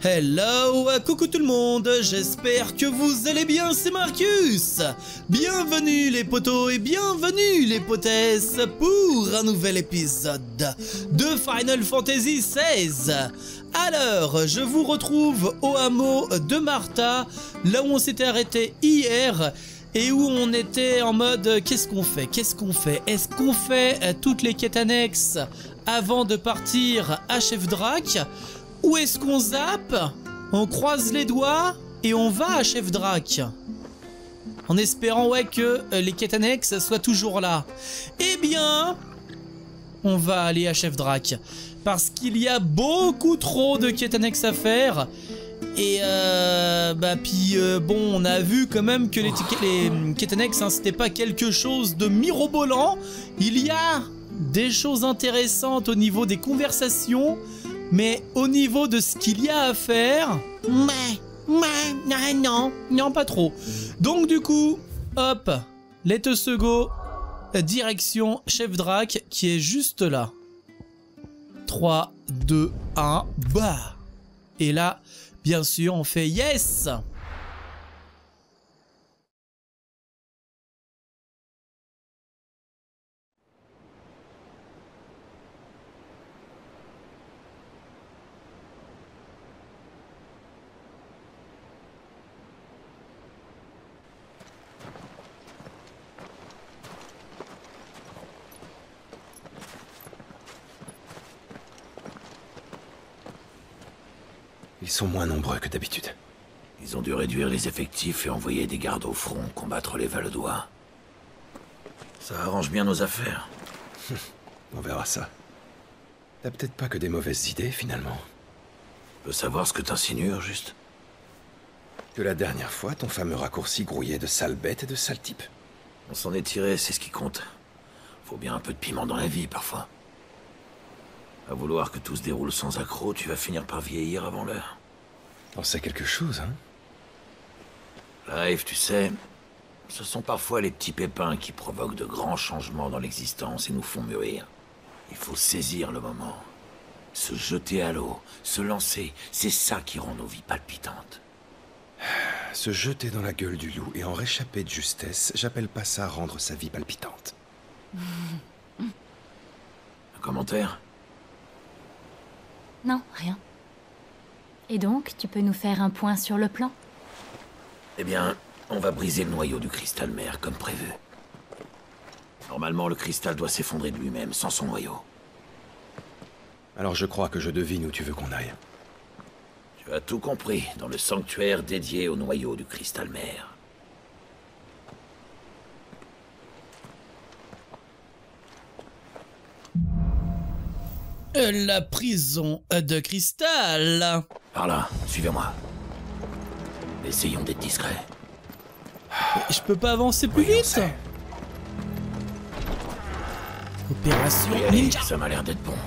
Hello, coucou tout le monde, j'espère que vous allez bien, c'est Marcus. Bienvenue les potos et bienvenue les potesses pour un nouvel épisode de Final Fantasy XVI. Alors, je vous retrouve au hameau de Martha, là où on s'était arrêté hier et où on était en mode qu'est-ce qu'on fait? Est-ce qu'on fait toutes les quêtes annexes avant de partir à Chef Drac? Ou est-ce qu'on zappe, on croise les doigts et on va à Chef Drac? En espérant que les quêtes annexes soient toujours là. Eh bien, on va aller à Chef Drac. Parce qu'il y a beaucoup trop de quêtes annexes à faire. Et bon, on a vu quand même que les quêtes annexes, hein, c'était pas quelque chose de mirobolant. Il y a des choses intéressantes au niveau des conversations. Mais au niveau de ce qu'il y a à faire, non, pas trop. Donc du coup, hop, let's go, direction Chef Drac qui est juste là. 3, 2, 1, bah. Et là, bien sûr, on fait yes. Ils sont moins nombreux que d'habitude. Ils ont dû réduire les effectifs et envoyer des gardes au front combattre les Valedois. Ça arrange bien nos affaires. On verra ça. T'as peut-être pas que des mauvaises idées, finalement. Je veux savoir ce que t'insinues, juste. Que la dernière fois, ton fameux raccourci grouillait de sales bêtes et de sales types. On s'en est tiré, c'est ce qui compte. Faut bien un peu de piment dans la vie, parfois. À vouloir que tout se déroule sans accroc, tu vas finir par vieillir avant l'heure. T'en sais quelque chose, hein? Life, tu sais, ce sont parfois les petits pépins qui provoquent de grands changements dans l'existence et nous font mûrir. Il faut saisir le moment. Se jeter à l'eau, se lancer, c'est ça qui rend nos vies palpitantes. Se jeter dans la gueule du loup et en réchapper de justesse, j'appelle pas ça rendre sa vie palpitante. Un commentaire? Non, rien. Et donc, tu peux nous faire un point sur le plan? Eh bien, on va briser le noyau du cristal mère, comme prévu. Normalement, le cristal doit s'effondrer de lui-même, sans son noyau. Alors je crois que je devine où tu veux qu'on aille. Tu as tout compris, dans le sanctuaire dédié au noyau du cristal mère. La prison de cristal. Par là, suivez-moi. Essayons d'être discrets. Je peux pas avancer plus vite. Opération Allez, Ninja. ça m'a l'air d'être bon.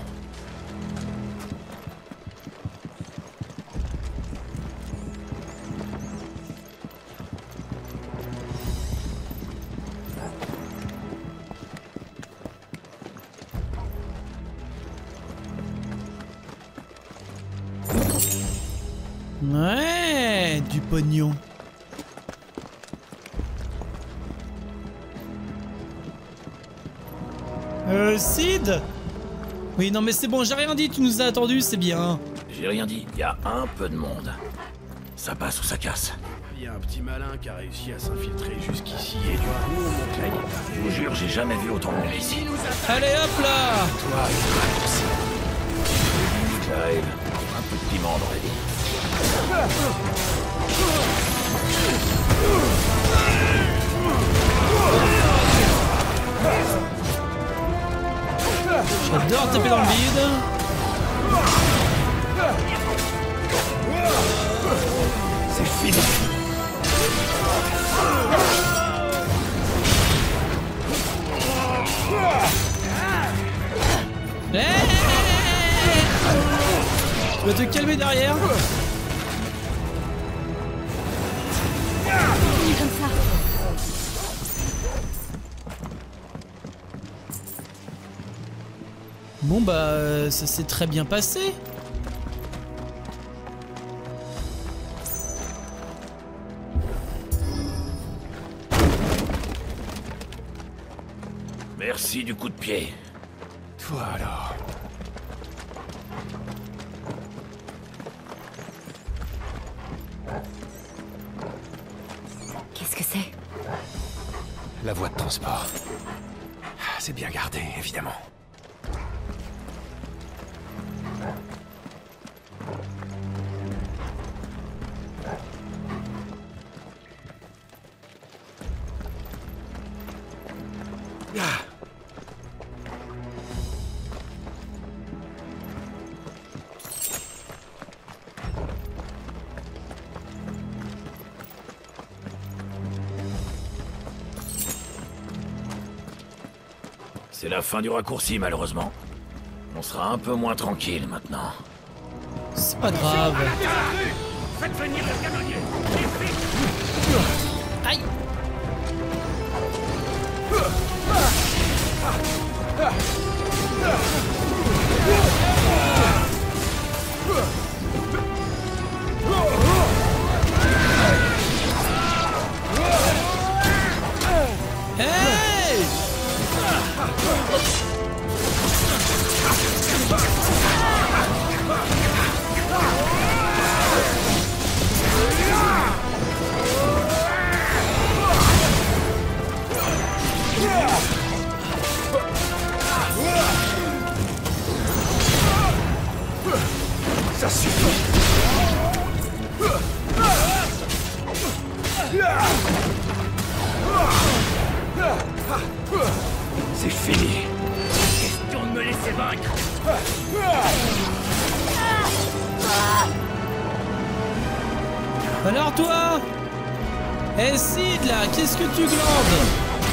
Ouais, du pognon. Sid? Oui, non mais c'est bon, j'ai rien dit, tu nous as attendu, c'est bien. J'ai rien dit, il y a un peu de monde. Ça passe ou ça casse. Il y a un petit malin qui a réussi à s'infiltrer jusqu'ici et du coup on monte la guitare. Je vous jure, j'ai jamais vu autant de monde ici. Allez hop là. Toi, Clive, un peu de piment dans la vie. J'adore taper dans le vide. C'est fini. Tu vas te calmer derrière. Comme ça. Bon bah ça s'est très bien passé. Merci du coup de pied. Toi alors. Qu'est-ce que c'est? La voie de transport. C'est bien gardé, évidemment. C'est la fin du raccourci, malheureusement. On sera un peu moins tranquille maintenant. C'est pas grave. Faites venir le canonnier. Aïe. Hey! Ça suffit. C'est fini. Question de me laisser vaincre. Alors toi? Eh Sid là, qu'est-ce que tu glandes?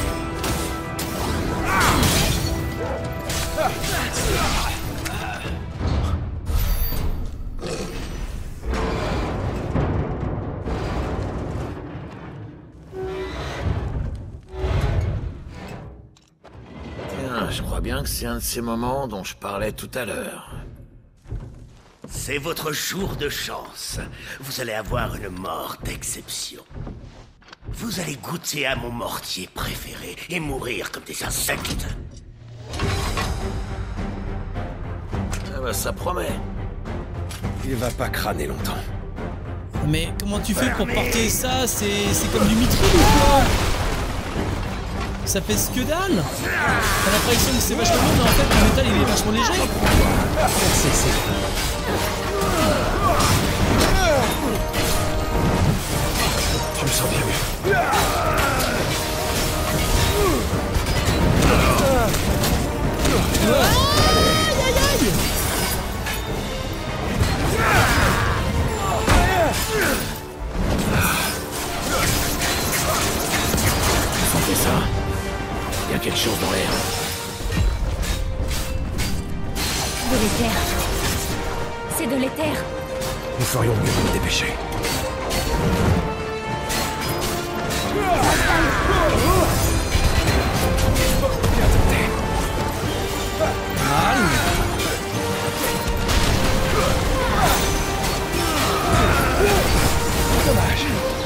Je crois bien que c'est un de ces moments dont je parlais tout à l'heure. C'est votre jour de chance. Vous allez avoir une mort d'exception. Vous allez goûter à mon mortier préféré et mourir comme des insectes. Ah bah ça promet. Il va pas crâner longtemps. Mais comment tu fais pour porter ça? C'est comme du mithril ou quoi? Ça pèse que dalle? T'as l'impression que c'est vachement lourd, mais en fait le métal il est vachement léger. Je me sens bien mieux. Aïe aïe aïe! Vous sentez ça? Il y a quelque chose dans l'air. De l'éther. C'est de l'éther. Nous ferions mieux de nous dépêcher. Bien tenté. Dommage.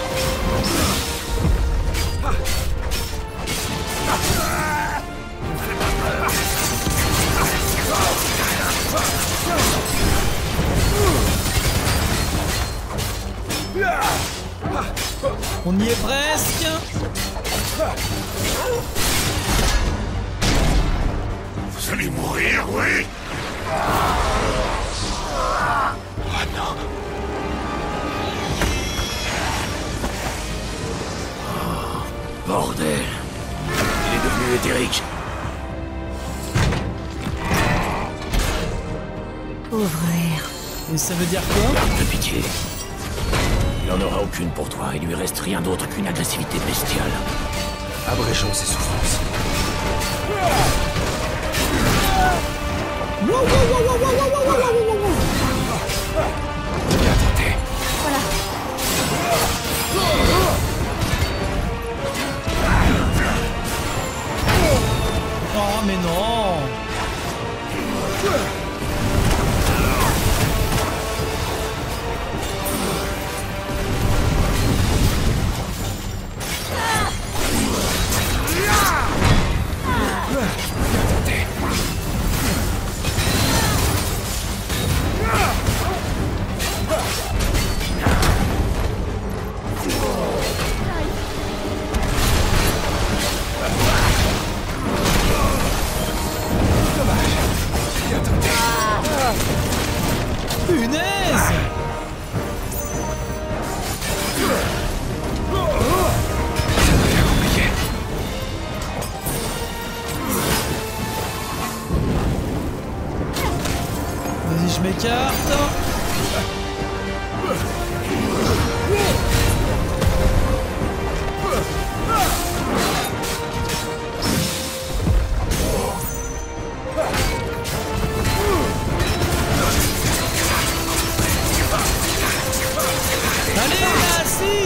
On y est presque. Vous allez mourir, oui? Oh non. Bordel. Il est devenu éthérique. Pauvre air. Et ça veut dire quoi? Garde de pitié. Il n'en aura aucune pour toi. Il lui reste rien d'autre qu'une agressivité bestiale. Abrégeons ses souffrances. Bien tenté. Voilà. Oh mais non!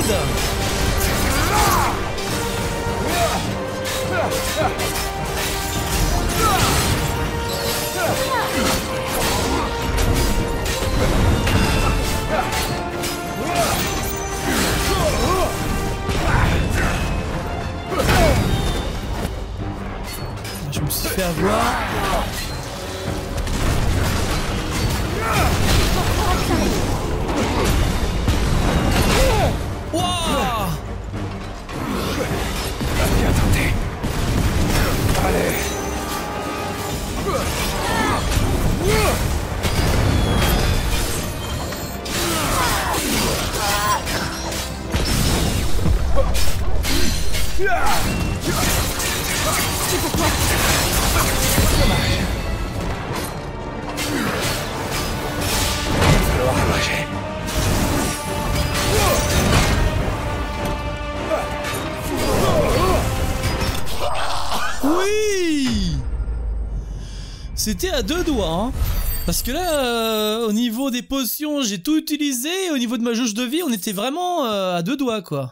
Je me suis fait avoir. Wouah! Bien tenté. Allez. Oui! C'était à 2 doigts, hein. Parce que là, au niveau des potions, j'ai tout utilisé. Et au niveau de ma jauge de vie, on était vraiment à 2 doigts, quoi.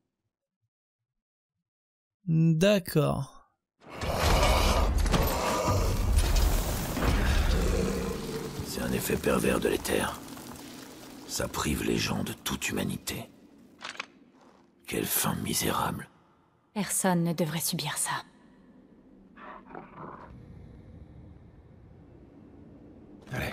D'accord. C'est un effet pervers de l'éther. Ça prive les gens de toute humanité. Quelle fin misérable. Personne ne devrait subir ça. Allez.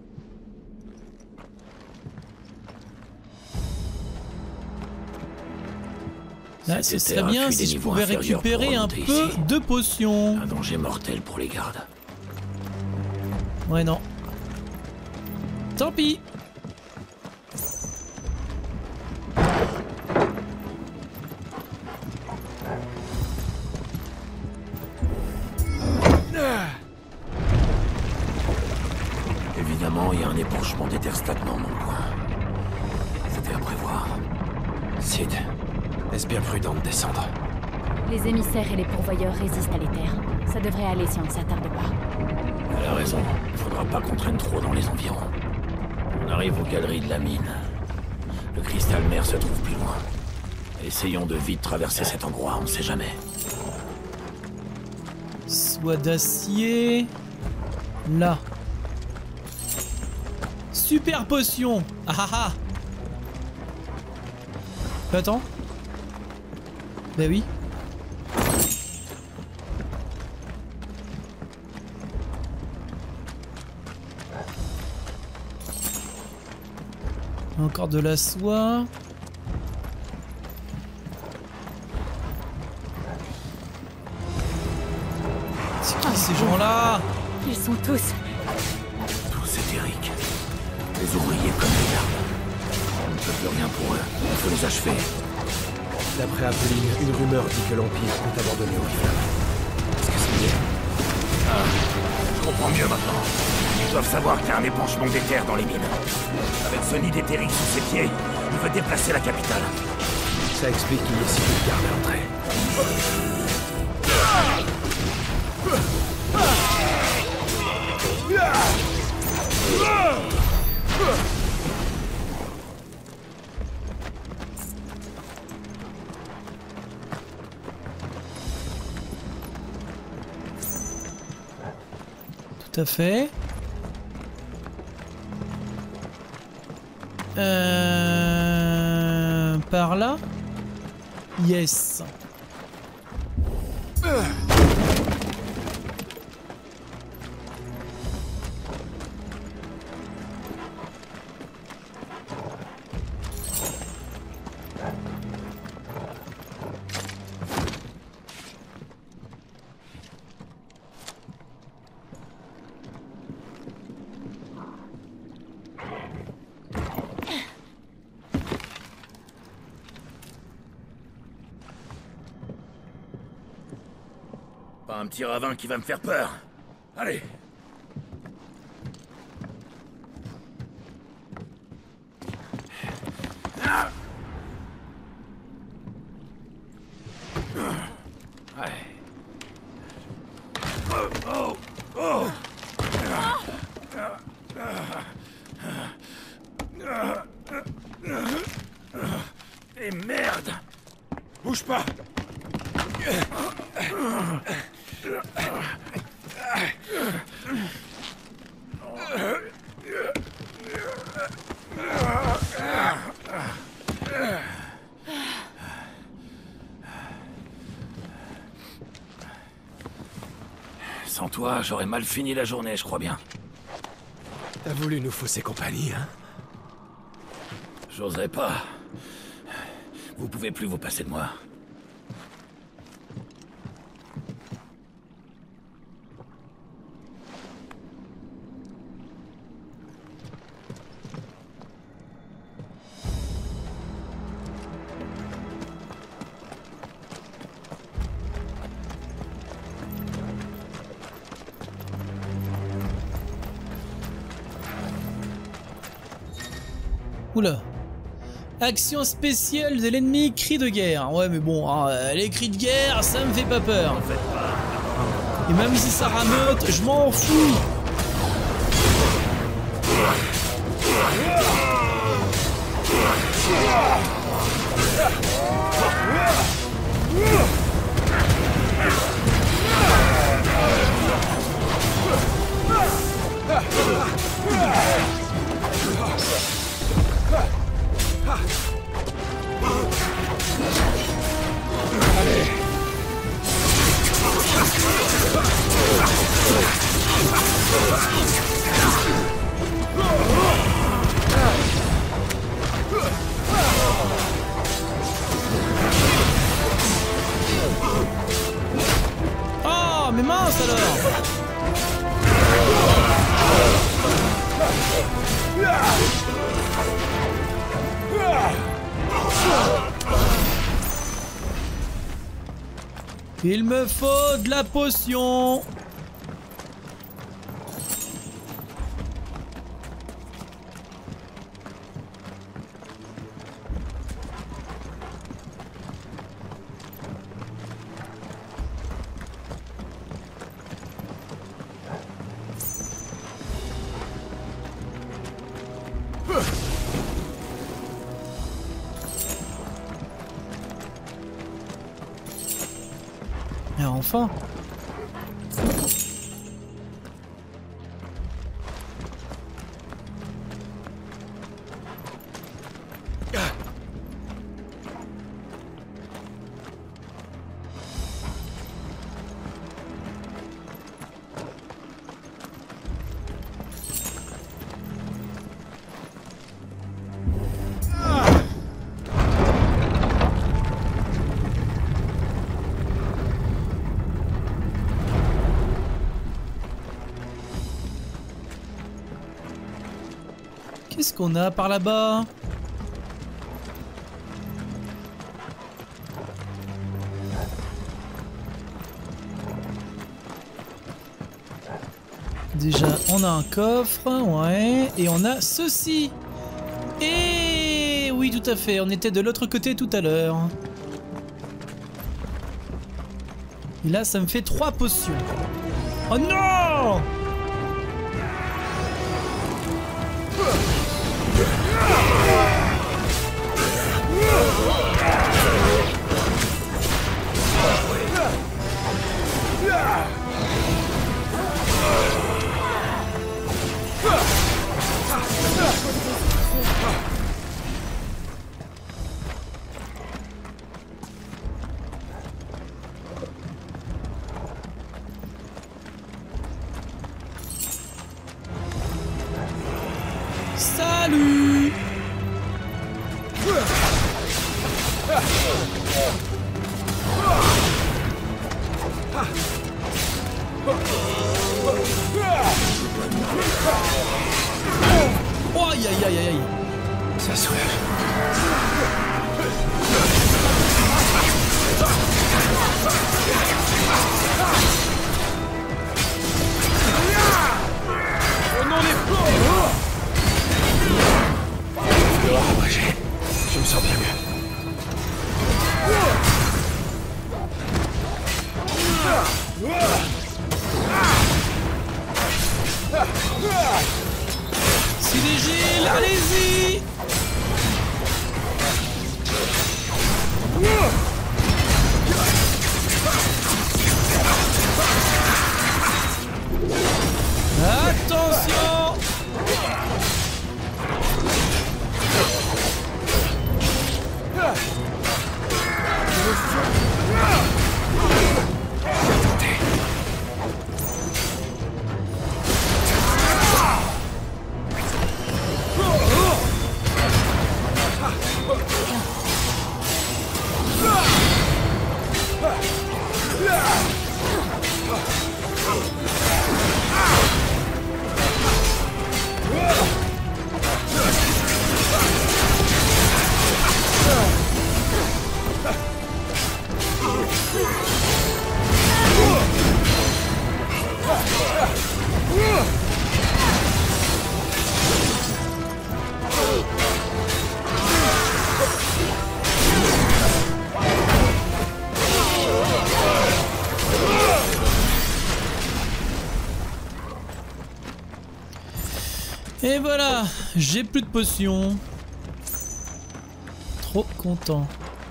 Là, ce serait bien si je pouvais récupérer un peu de potions. Un danger mortel pour les gardes. Ouais, non. Tant pis. Évidemment, il y a un épanchement d'éther stagnant dans le coin. C'était à prévoir. Sid, est-ce bien prudent de descendre? Les émissaires et les pourvoyeurs résistent à l'éther. Ça devrait aller si on ne s'attarde pas. Elle a raison. Il faudra pas qu'on traîne trop dans les environs. On arrive aux galeries de la mine. Le cristal mère se trouve plus loin. Essayons de vite traverser cet endroit, on sait jamais. Soie d'acier. Là. Super potion. Ah ah ah. Attends. Bah oui. Encore de la soie. C'est qui ces gens-là? Ils sont tous... Tous éthériques. Les ouvriers comme les gardes. On ne peut plus rien pour eux. Il faut les achever. D'après Apolline, une rumeur dit que l'Empire est abandonné au village. Est-ce que c'est vrai? Je comprends mieux maintenant. Ils doivent savoir qu'il y a un épanchement d'éther dans les mines. Avec ce nid d'éthérique sous ses pieds, il veut déplacer la capitale. Ça explique qu'il y ait si peu de gardes à l'entrée. Tout à fait. Par là? Yes. Pas un petit ravin qui va me faire peur. Allez. Et merde! Bouge pas! Sans toi, j'aurais mal fini la journée, je crois bien. T'as voulu nous fausser compagnie, hein? J'oserais pas. Vous pouvez plus vous passer de moi. Oula. Action spéciale de l'ennemi, cri de guerre. Ouais mais bon, hein, les cris de guerre, ça me fait pas peur. Et même si ça rameute, je m'en fous. Oh, mais mince alors! Il me faut de la potion. Et enfin. Qu'est-ce qu'on a par là-bas? Déjà, on a un coffre, ouais, et on a ceci. Et oui, tout à fait, on était de l'autre côté tout à l'heure. Et là, ça me fait 3 potions. Oh non! Salut! Oh aïe aïe aïe aïe! Ça soulage. Oh non, les pauvres! Je me sens bien mieux. Gilles, allez-y! J'ai plus de potions. Trop content.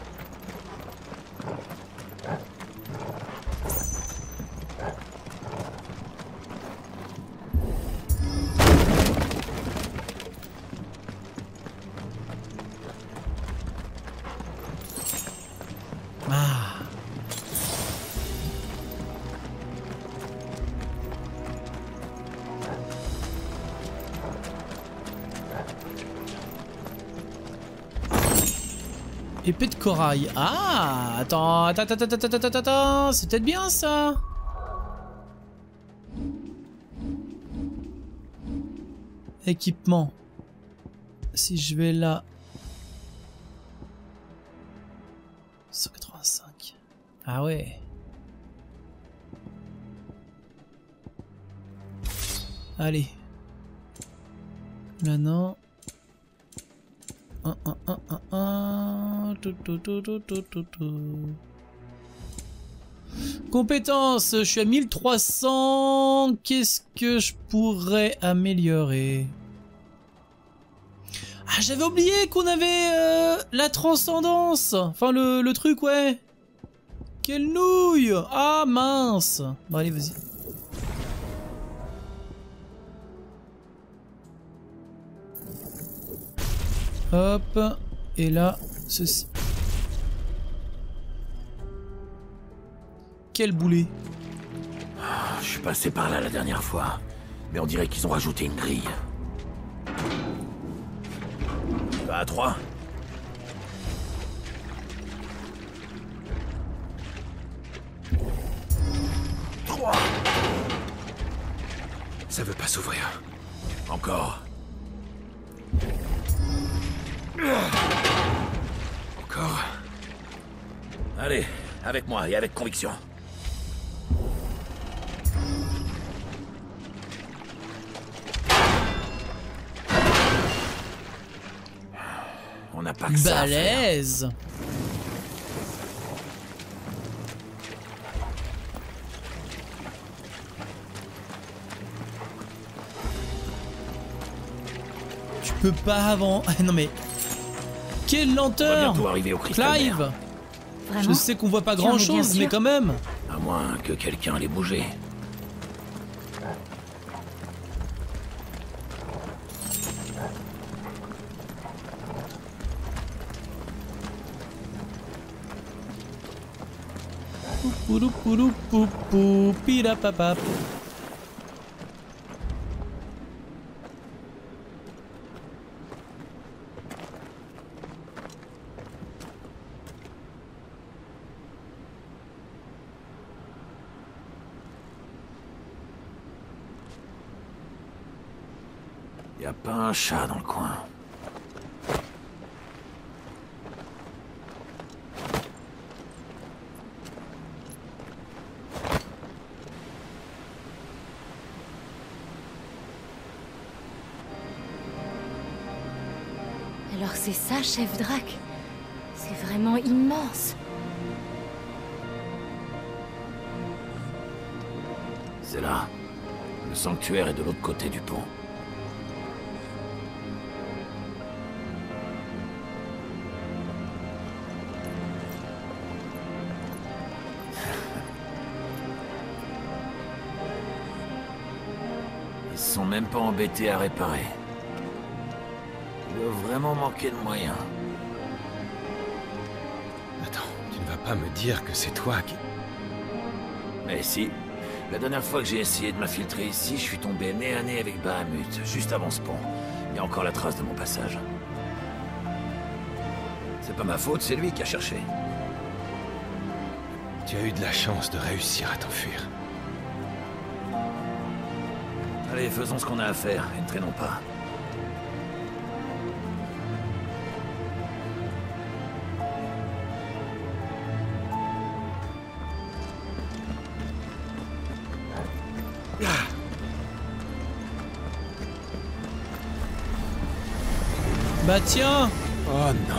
Ah. Épée de corail. Ah, attends, c'est peut-être bien ça. Équipement. Si je vais là. 185. Ah ouais. Allez. Là non. Compétences, je suis à 1300. Qu'est-ce que je pourrais améliorer? Ah, j'avais oublié qu'on avait la transcendance. Enfin, le truc, ouais. Quelle nouille. Ah, mince. Bon, allez, vas-y. Hop. Et là, ceci. Quel boulet. Je suis passé par là la dernière fois, mais on dirait qu'ils ont rajouté une grille. Tu vas à 3 ? Ça veut pas s'ouvrir. Encore. Encore. Allez, avec moi et avec conviction. On n'a pas que ça à faire. Balèze. Tu peux pas avant. Non mais. Quelle On va lenteur! bientôt arriver au cristal Clive! mère. Vraiment? Je sais qu'on voit pas Tu en es grand bien chose, mais sûr? quand même! À moins que quelqu'un l'ait bougé. Pouloupoulou, pirapapap. Y a pas un chat dans le coin. Alors c'est ça, chef Drac? C'est vraiment immense. C'est là. Le sanctuaire est de l'autre côté du pont. Ils se sont même pas embêtés à réparer. Ils doivent vraiment manquer de moyens. Attends, tu ne vas pas me dire que c'est toi qui... Mais si, la dernière fois que j'ai essayé de m'infiltrer ici, je suis tombé nez à nez avec Bahamut, juste avant ce pont. Il y a encore la trace de mon passage. C'est pas ma faute, c'est lui qui a cherché. Tu as eu de la chance de réussir à t'enfuir. Allez, faisons ce qu'on a à faire et ne traînons pas. Bah tiens! Oh non.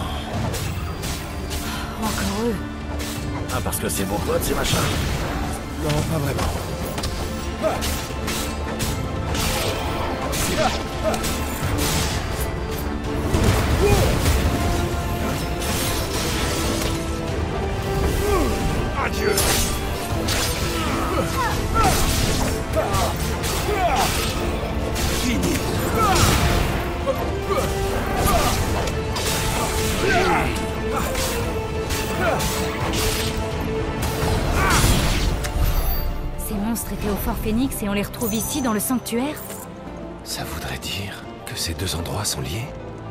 Encore eux. Ah, parce que c'est vos potes, ces machins? Non, pas vraiment. monstres étaient au Fort Phoenix et on les retrouve ici dans le sanctuaire? Ça voudrait dire que ces deux endroits sont liés?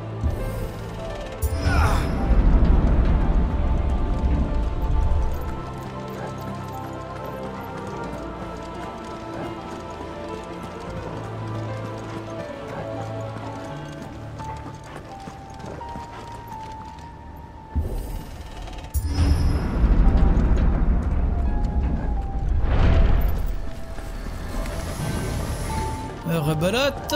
Rebolote.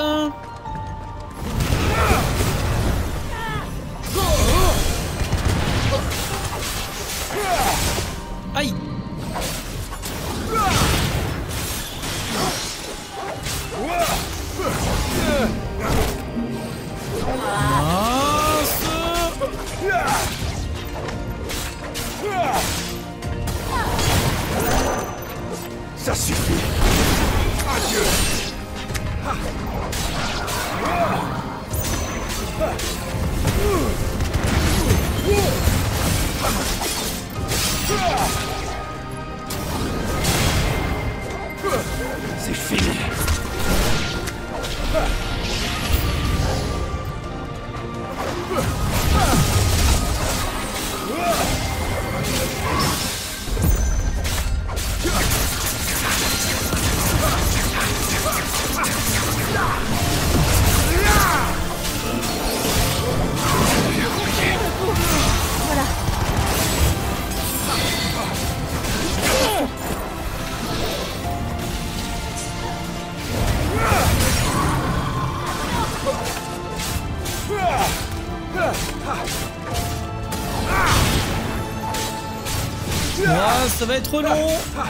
Aïe. Ça suffit. Adieu. C'est fini. Ah, ça va être long.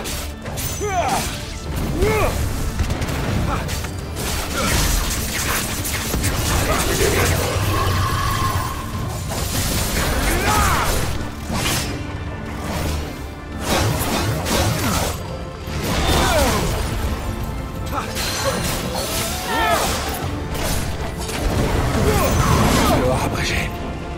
Alors abrégé.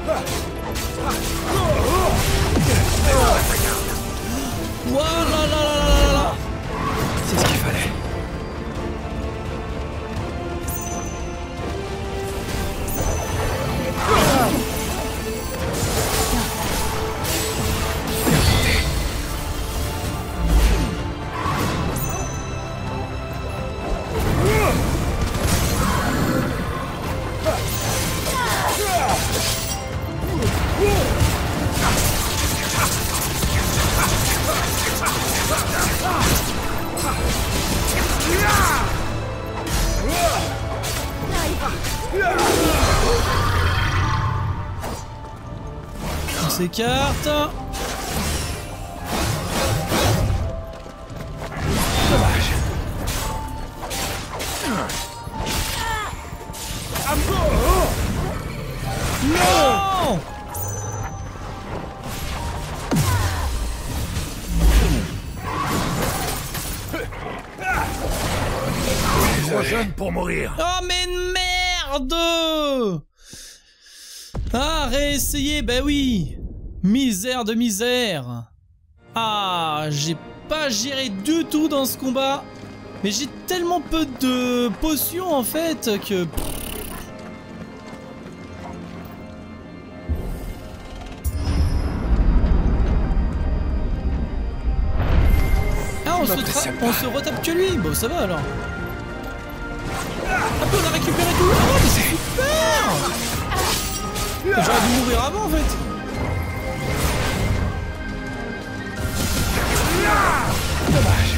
Voilà. C'est ce qu'il fallait. On s'écarte. Dommage. Non. Trop jeune pour mourir. Oh mais merde. Ah, réessayer, bah oui. Misère de misère. Ah, j'ai pas géré du tout dans ce combat. Mais j'ai tellement peu de potions en fait que... Ah, on se retape que lui. Bon, ça va alors. Ah, puis on a récupéré tout. Oh, mais c'est super. J'aurais dû mourir avant en fait. Dommage.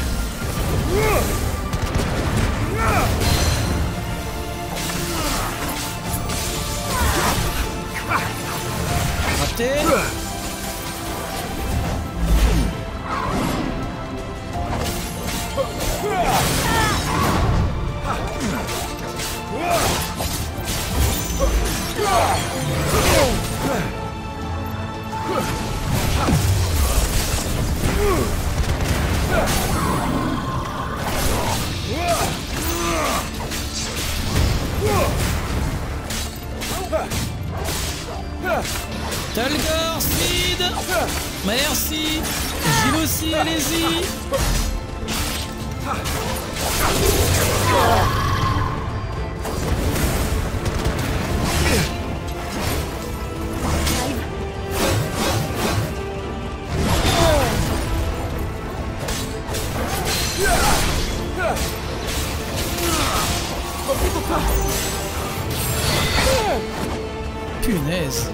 Raté. Talgor, Sid. Merci. Gilles aussi, allez-y. Punaise.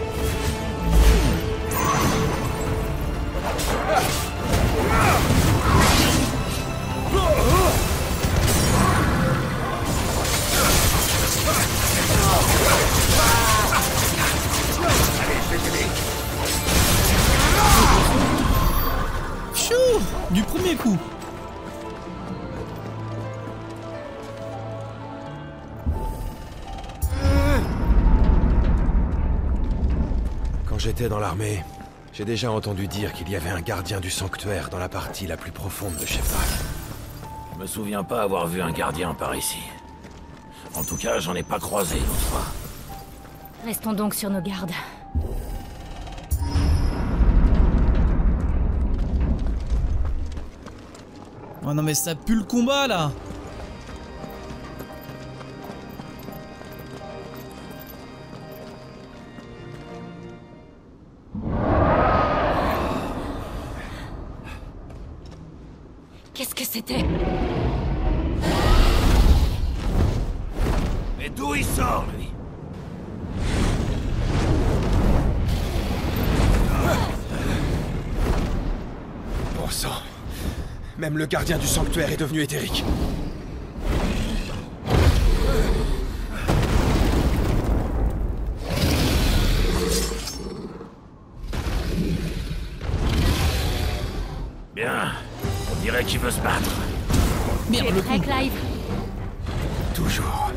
Chou, du premier coup. Quand j'étais dans l'armée, j'ai déjà entendu dire qu'il y avait un gardien du sanctuaire dans la partie la plus profonde de Shepard. Je me souviens pas avoir vu un gardien par ici. En tout cas, j'en ai pas croisé l'autre fois. Restons donc sur nos gardes. Oh non mais ça pue le combat là. Qu'est-ce que c'était? Mais d'où il sort, lui? Bon sang. Même le gardien du sanctuaire est devenu éthérique. Bien. On dirait qu'il veut se battre. Merde, Tu le es prêt, coup. Clive? Toujours.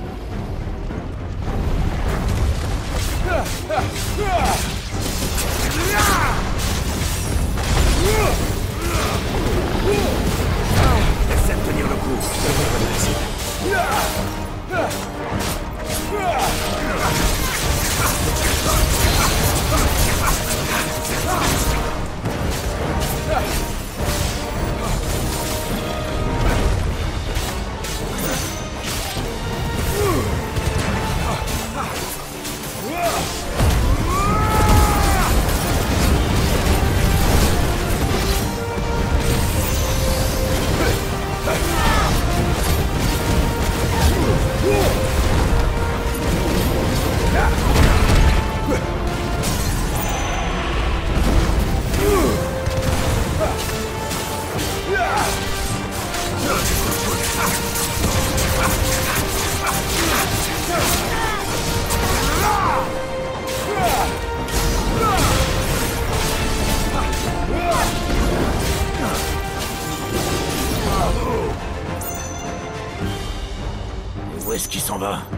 Essaie de tenir le coup. Où est-ce qu'il s'en va?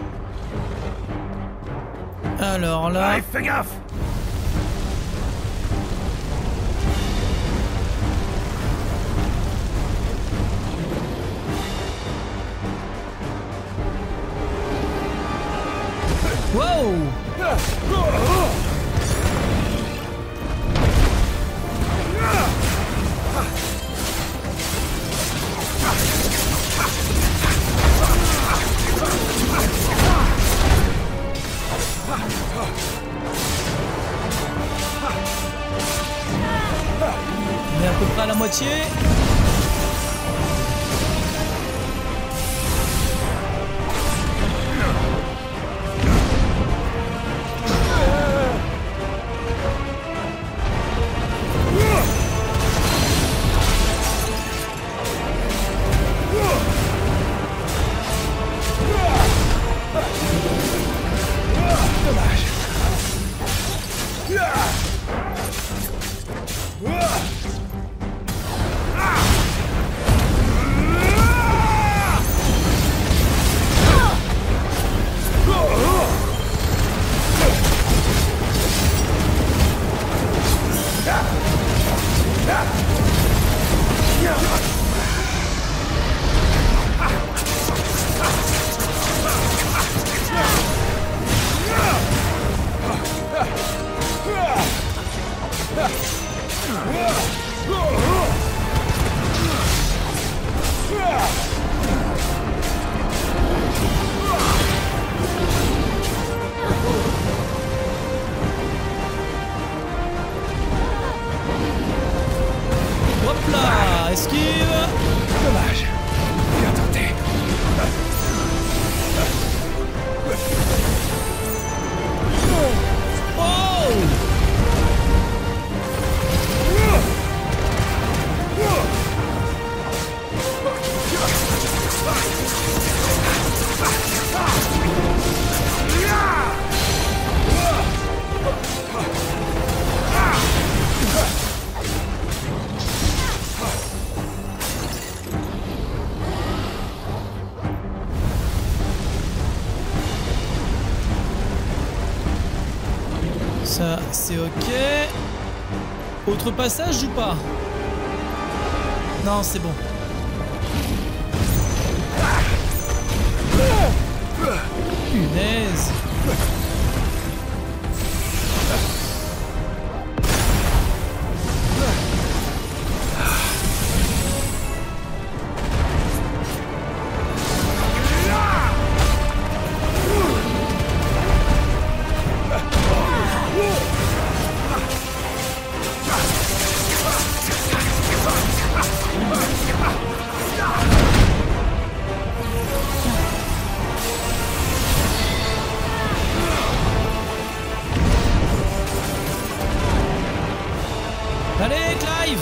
Alors là... Allez, fais gaffe! Wow! On est à peu près à la moitié. esquive. Dommage. Bien tenté. Oh! Ça, c'est ok. Autre passage ou pas? Non, c'est bon. Punaise. Allez, Clive!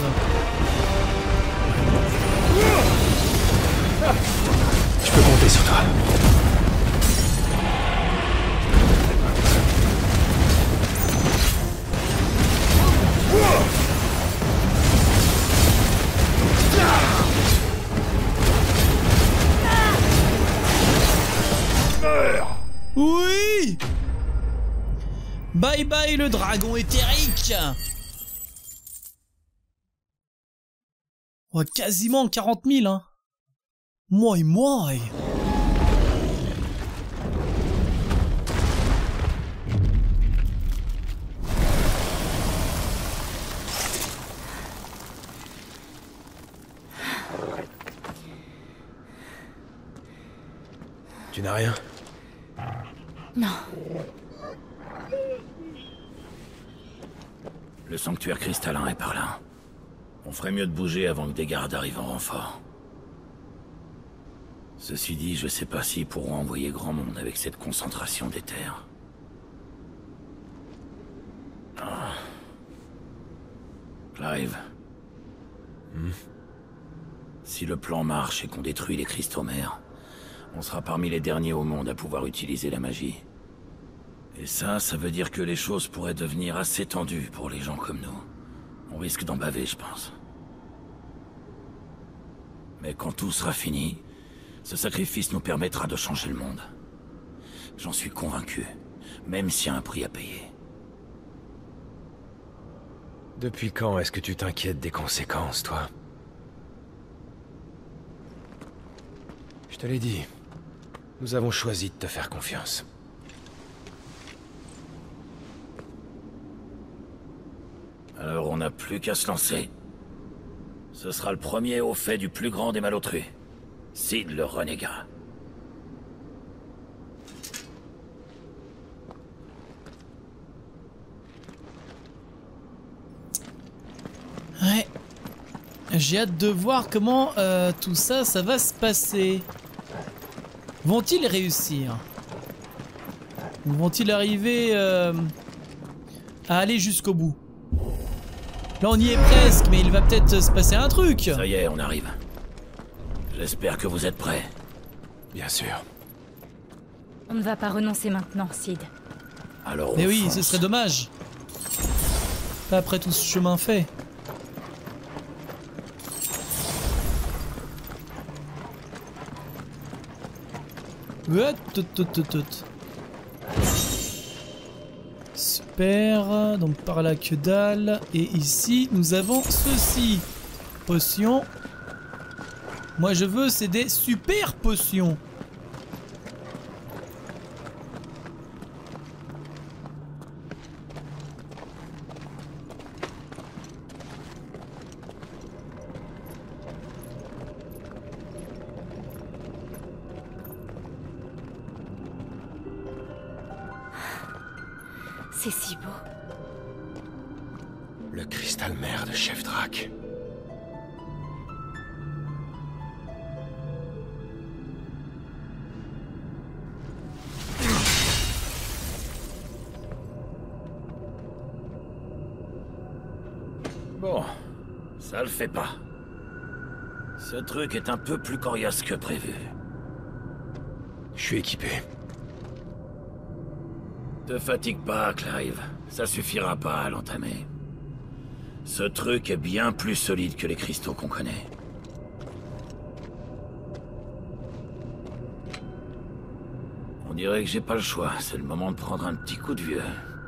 Je peux compter sur toi. Oui! Bye bye le dragon éthérique! Oh, quasiment 40 000, hein. Moi. Tu n'as rien? Non. Le sanctuaire cristallin est par là. On ferait mieux de bouger avant que des gardes arrivent en renfort. Ceci dit, je sais pas s'ils pourront envoyer grand monde avec cette concentration d'éther. Ah. Clive. Si le plan marche et qu'on détruit les cristaux mères, on sera parmi les derniers au monde à pouvoir utiliser la magie. Et ça veut dire que les choses pourraient devenir assez tendues pour les gens comme nous. On risque d'en baver, je pense. Mais quand tout sera fini, ce sacrifice nous permettra de changer le monde. J'en suis convaincu, même s'il y a un prix à payer. Depuis quand est-ce que tu t'inquiètes des conséquences, toi? Je te l'ai dit. Nous avons choisi de te faire confiance. Alors on n'a plus qu'à se lancer. Ce sera le premier au fait du plus grand des malotrus. Sid le renégat. Ouais. J'ai hâte de voir comment tout ça va se passer. Vont-ils réussir? Ou vont-ils arriver à aller jusqu'au bout? Là on y est presque, mais il va peut-être se passer un truc. Ça y est, on arrive. J'espère que vous êtes prêts. Bien sûr. On ne va pas renoncer maintenant, Sid. Alors on Mais oui, fonce. ce serait dommage. Pas après tout ce chemin fait. Super, donc par là que dalle. Et ici nous avons ceci. Potions. Moi je veux c'est des super potions. C'est si beau. Le cristal mère de Chef Drac. Bon, ça le fait pas. Ce truc est un peu plus coriace que prévu. Je suis équipé. Te fatigue pas, Clive. Ça suffira pas à l'entamer. Ce truc est bien plus solide que les cristaux qu'on connaît. On dirait que j'ai pas le choix. C'est le moment de prendre un petit coup de vieux.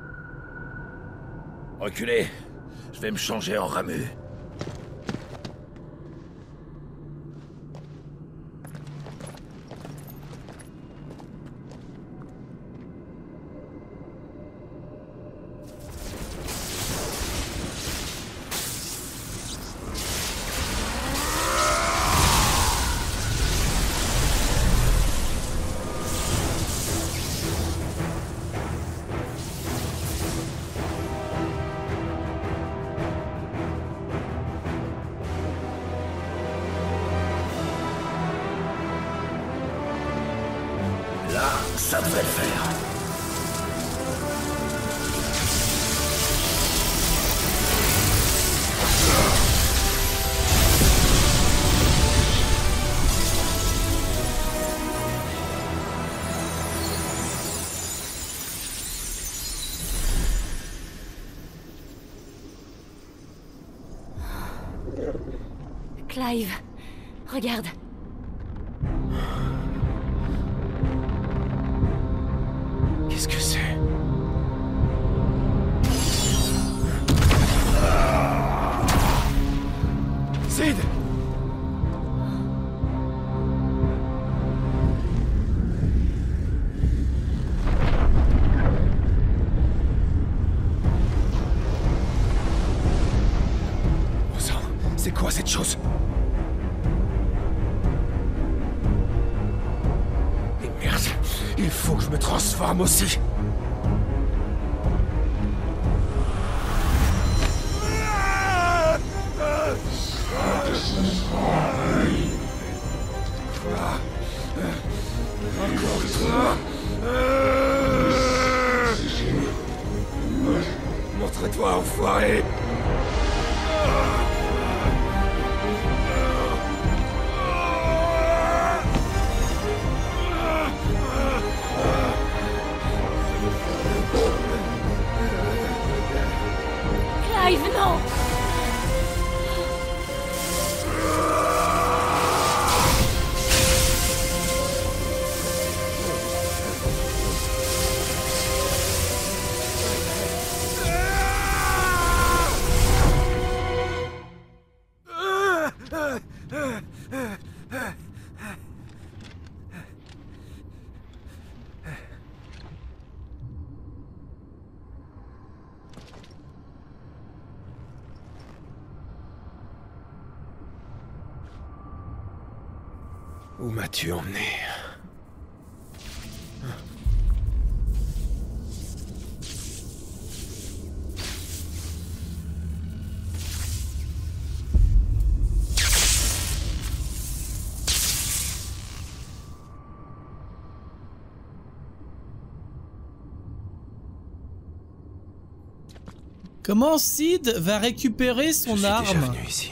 Reculez. Je vais me changer en Ramu. Ça devrait le faire. Clive, regarde. Qu'est-ce que c'est? Sid! Bon sang, c'est quoi cette chose? Mais merde, il faut que je me transforme aussi. Encore toi. Montre-toi, enfoiré. Clive, non! Où m'as-tu emmené? Comment Sid va récupérer son Je suis arme? déjà venu ici.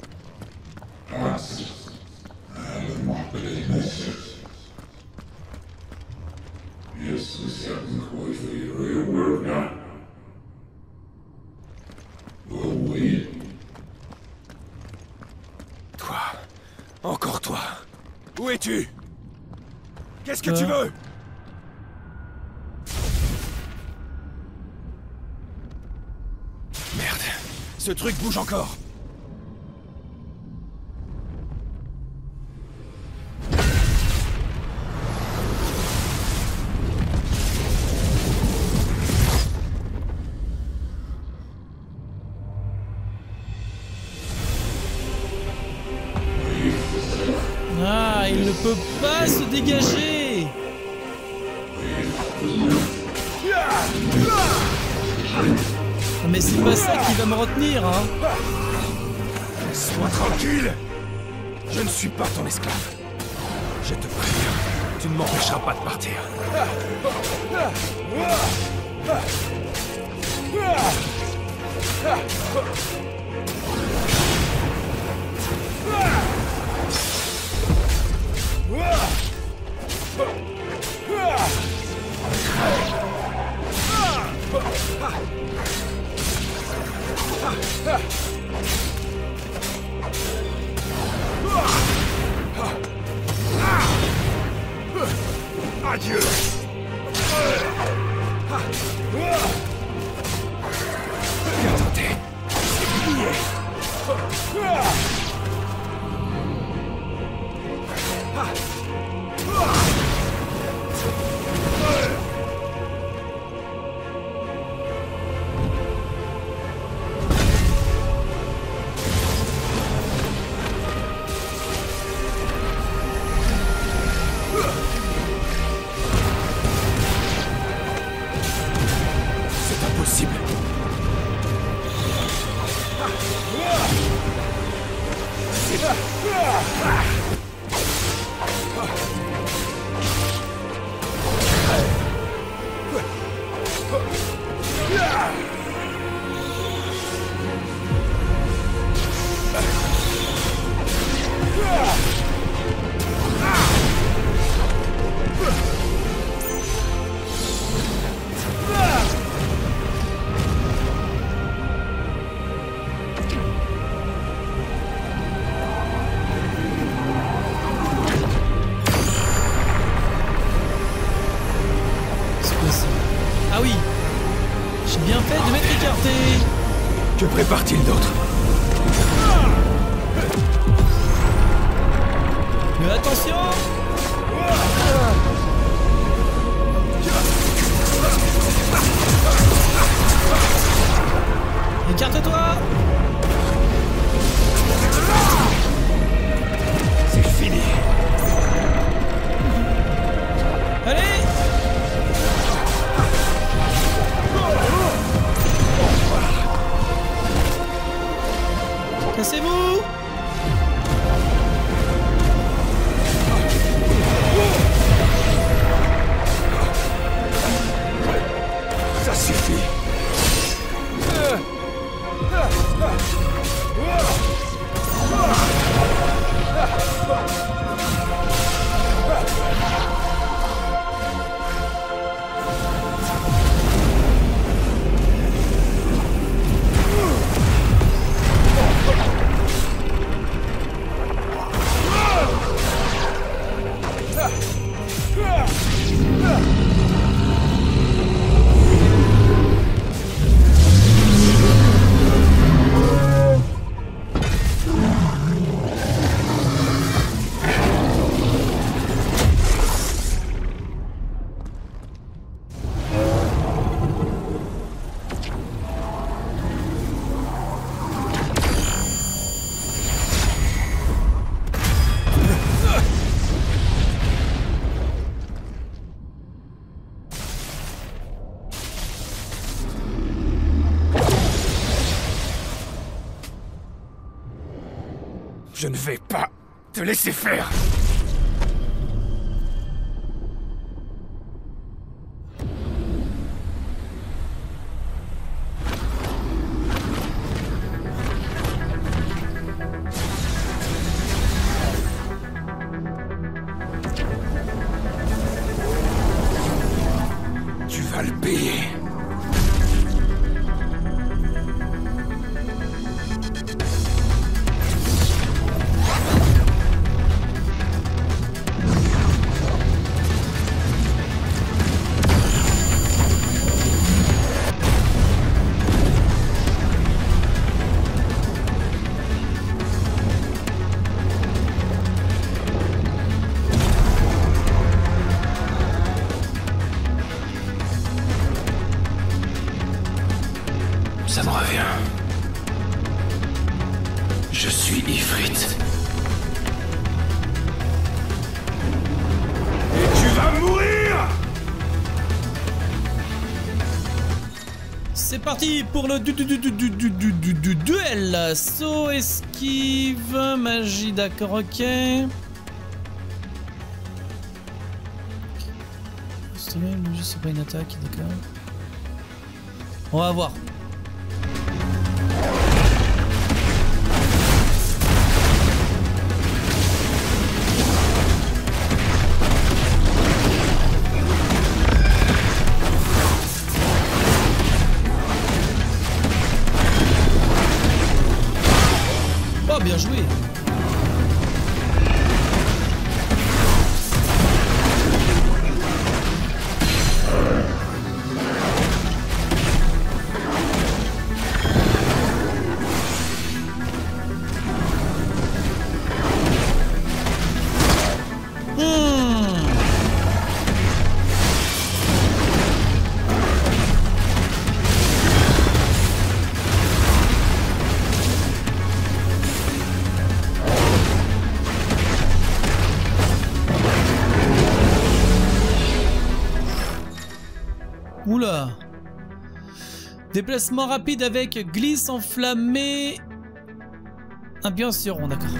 Toi. Encore toi. Où es-tu? Qu'est-ce que tu veux? Merde. Ce truc bouge encore. Ah, il ne peut pas se dégager. Mais c'est pas ça qui va me retenir, hein. Laisse-moi tranquille. Je ne suis pas ton esclave. Je te préviens, tu ne m'empêcheras pas de partir. Adieu. Bien tenté. C'est impossible. Ah oui, j'ai bien fait de m'être écarté. Que prépare-t-il d'autre? Mais attention! Écarte-toi! C'est fini. Allez! Cassez-vous! Ça suffit. Je ne vais pas te laisser faire. Tu vas le payer. Ça me revient. Je suis Ifrit. Et tu vas mourir! C'est parti pour le duel. Saut, esquive, magie, d'accord, ok. C'est pas une attaque, d'accord. On va voir. bien joué. Oula. Déplacement rapide avec glisse enflammé. Ah bien sûr, bon d'accord.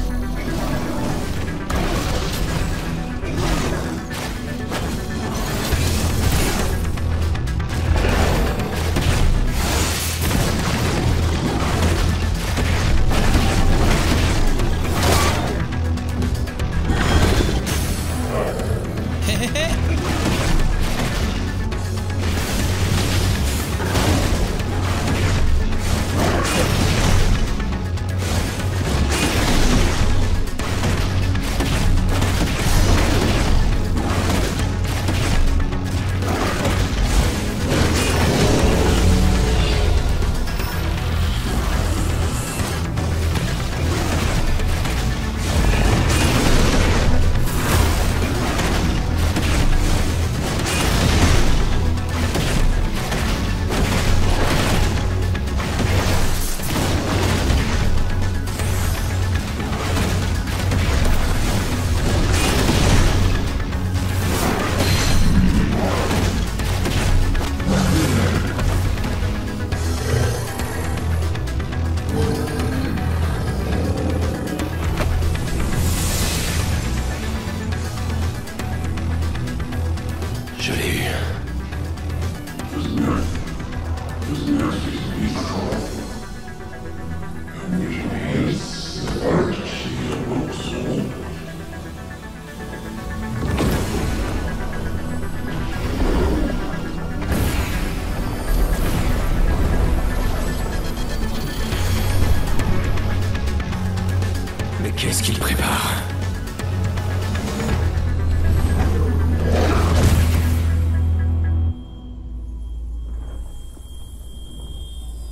Je l'ai eu. Mais qu'est-ce qu'il prépare ? Quoi ?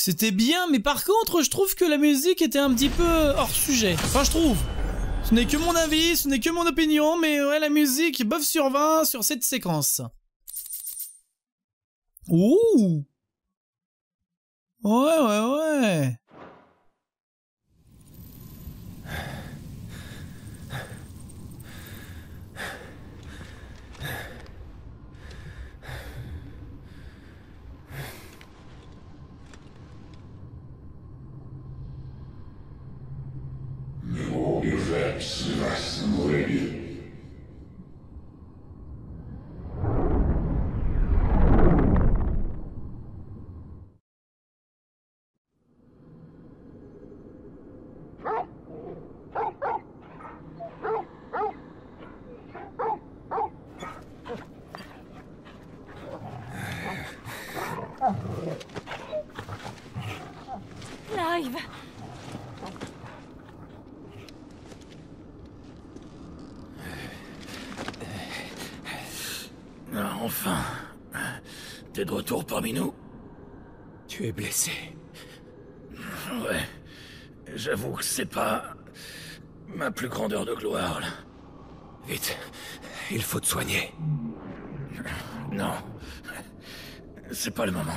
C'était bien, mais par contre, je trouve que la musique était un petit peu hors sujet. Enfin, je trouve. Ce n'est que mon avis, ce n'est que mon opinion, mais ouais, la musique, bof sur 20 sur cette séquence. Ouh! Ouais. Clive! Enfin, t'es de retour parmi nous? Tu es blessé. Ouais, j'avoue que c'est pas ma plus grande heure de gloire, là. Vite, il faut te soigner. Non, c'est pas le moment.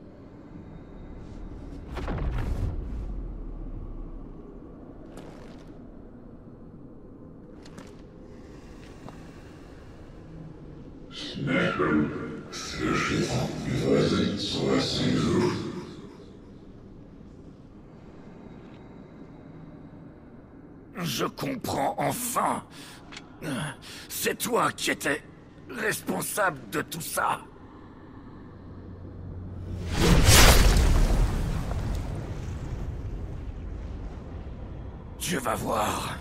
Je comprends enfin. C'est toi qui étais responsable de tout ça. Tu vas voir.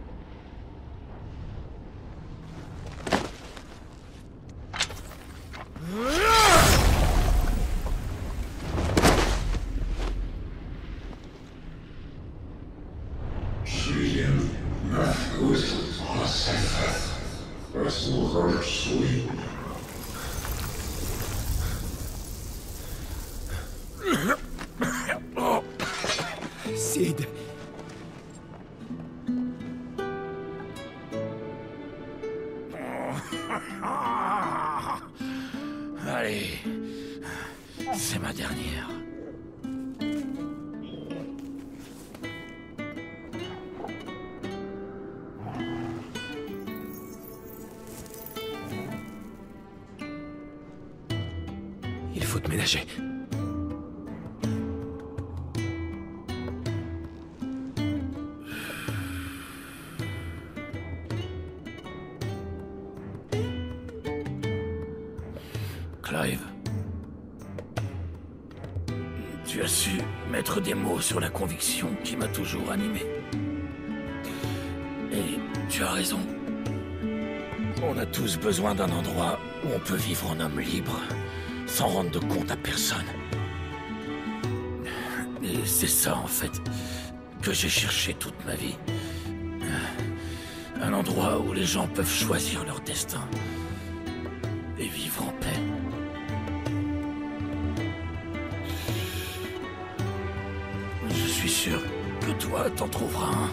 Sid. Allez, c'est ma dernière. Il faut te ménager. Clive, tu as su mettre des mots sur la conviction qui m'a toujours animé. Et tu as raison. On a tous besoin d'un endroit où on peut vivre en homme libre, sans rendre de compte à personne. Et c'est ça, en fait, que j'ai cherché toute ma vie. Un endroit où les gens peuvent choisir leur destin et vivre en paix. Je suis sûr que toi, t'en trouveras un.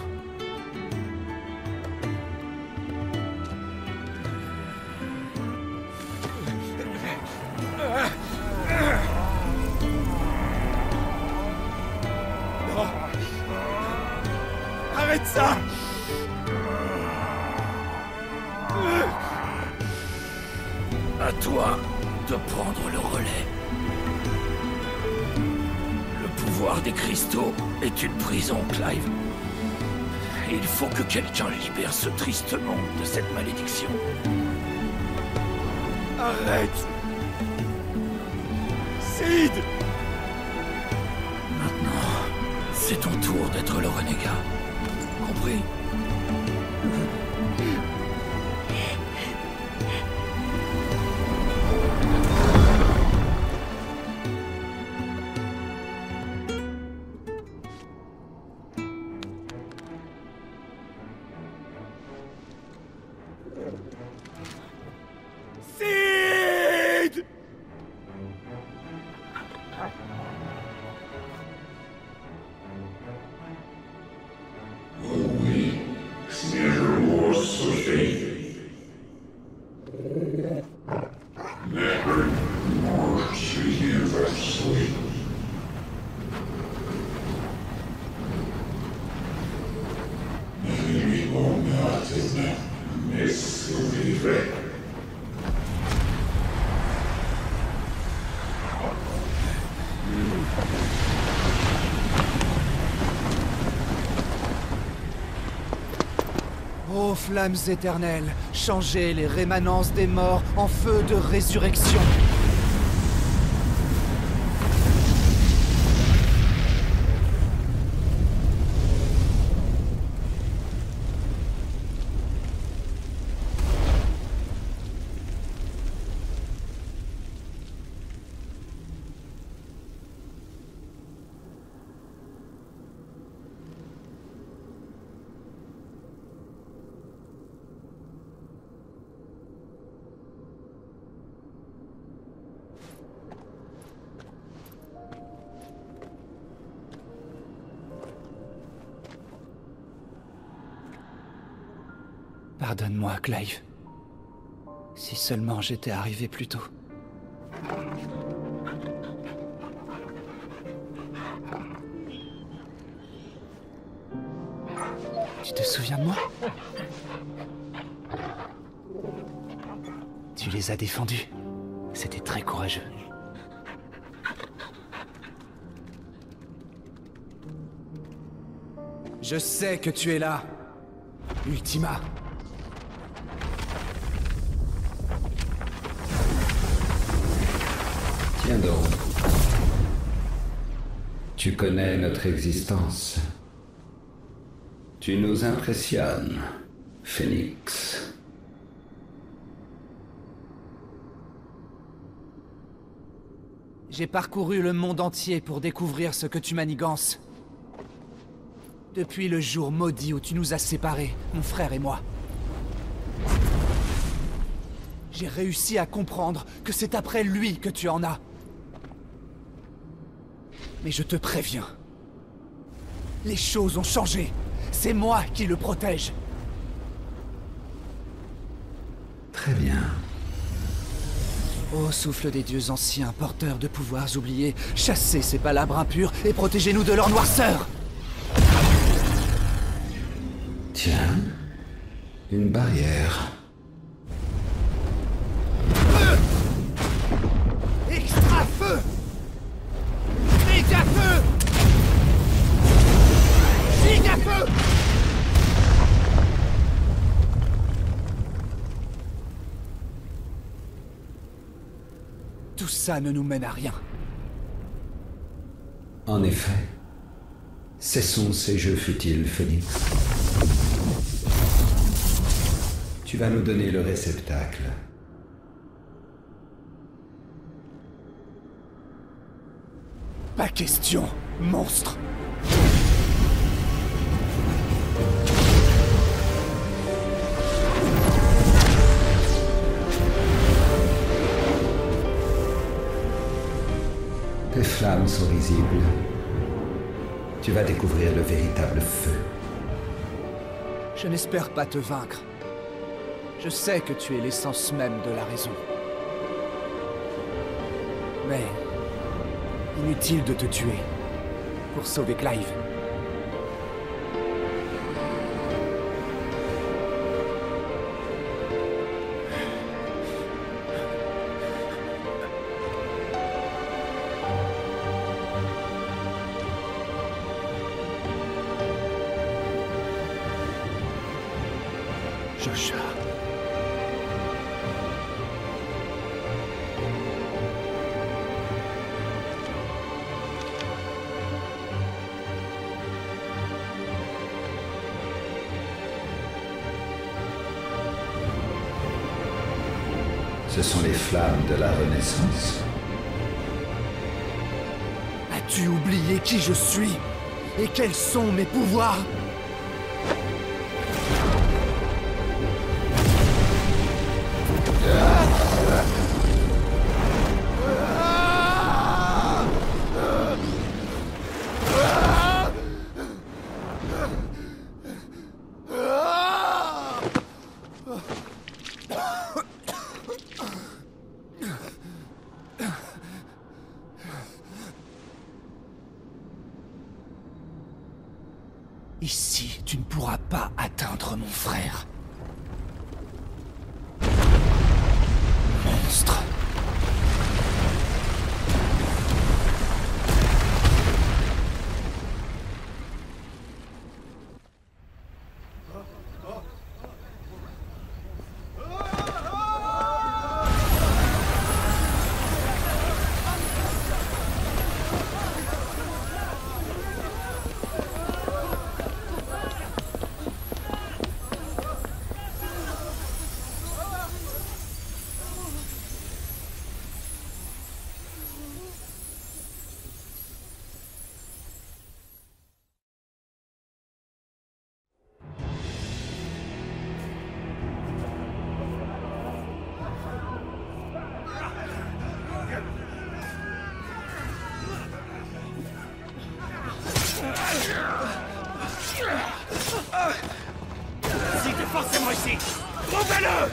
Non. Arrête ça! À toi de prendre le relais. Le pouvoir des cristaux est une prison, Clive. Il faut que quelqu'un libère ce triste monde de cette malédiction. Arrête! Sid! Maintenant, c'est ton tour d'être le renégat. Compris? Sid! Ô flammes éternelles, changez les rémanences des morts en feu de résurrection. Pardonne-moi, Clive. Si seulement j'étais arrivé plus tôt. Tu te souviens de moi? Tu les as défendus. C'était très courageux. Je sais que tu es là, Ultima. Tiens donc. Tu connais notre existence. Tu nous impressionnes, Phoenix. J'ai parcouru le monde entier pour découvrir ce que tu manigances. Depuis le jour maudit où tu nous as séparés, mon frère et moi. J'ai réussi à comprendre que c'est après lui que tu en as. Mais je te préviens. Les choses ont changé. C'est moi qui le protège. Très bien. Ô souffle des dieux anciens, porteurs de pouvoirs oubliés, chassez ces palabres impures et protégez-nous de leur noirceur. Tiens, une barrière. Extra feu! Méga feu! Giga feu! Tout ça ne nous mène à rien. En effet. Cessons ces jeux futiles, Phoenix. Tu vas nous donner le réceptacle. Pas question, monstre! Tes flammes sont visibles. Tu vas découvrir le véritable feu. Je n'espère pas te vaincre. Je sais que tu es l'essence même de la raison. Mais... inutile de te tuer. Pour sauver Clive. Joshua. Ce sont les flammes de la Renaissance. As-tu oublié qui je suis? Et quels sont mes pouvoirs? Ici, tu ne pourras pas atteindre mon frère. Monstre. forcément ici. Trouvez-le!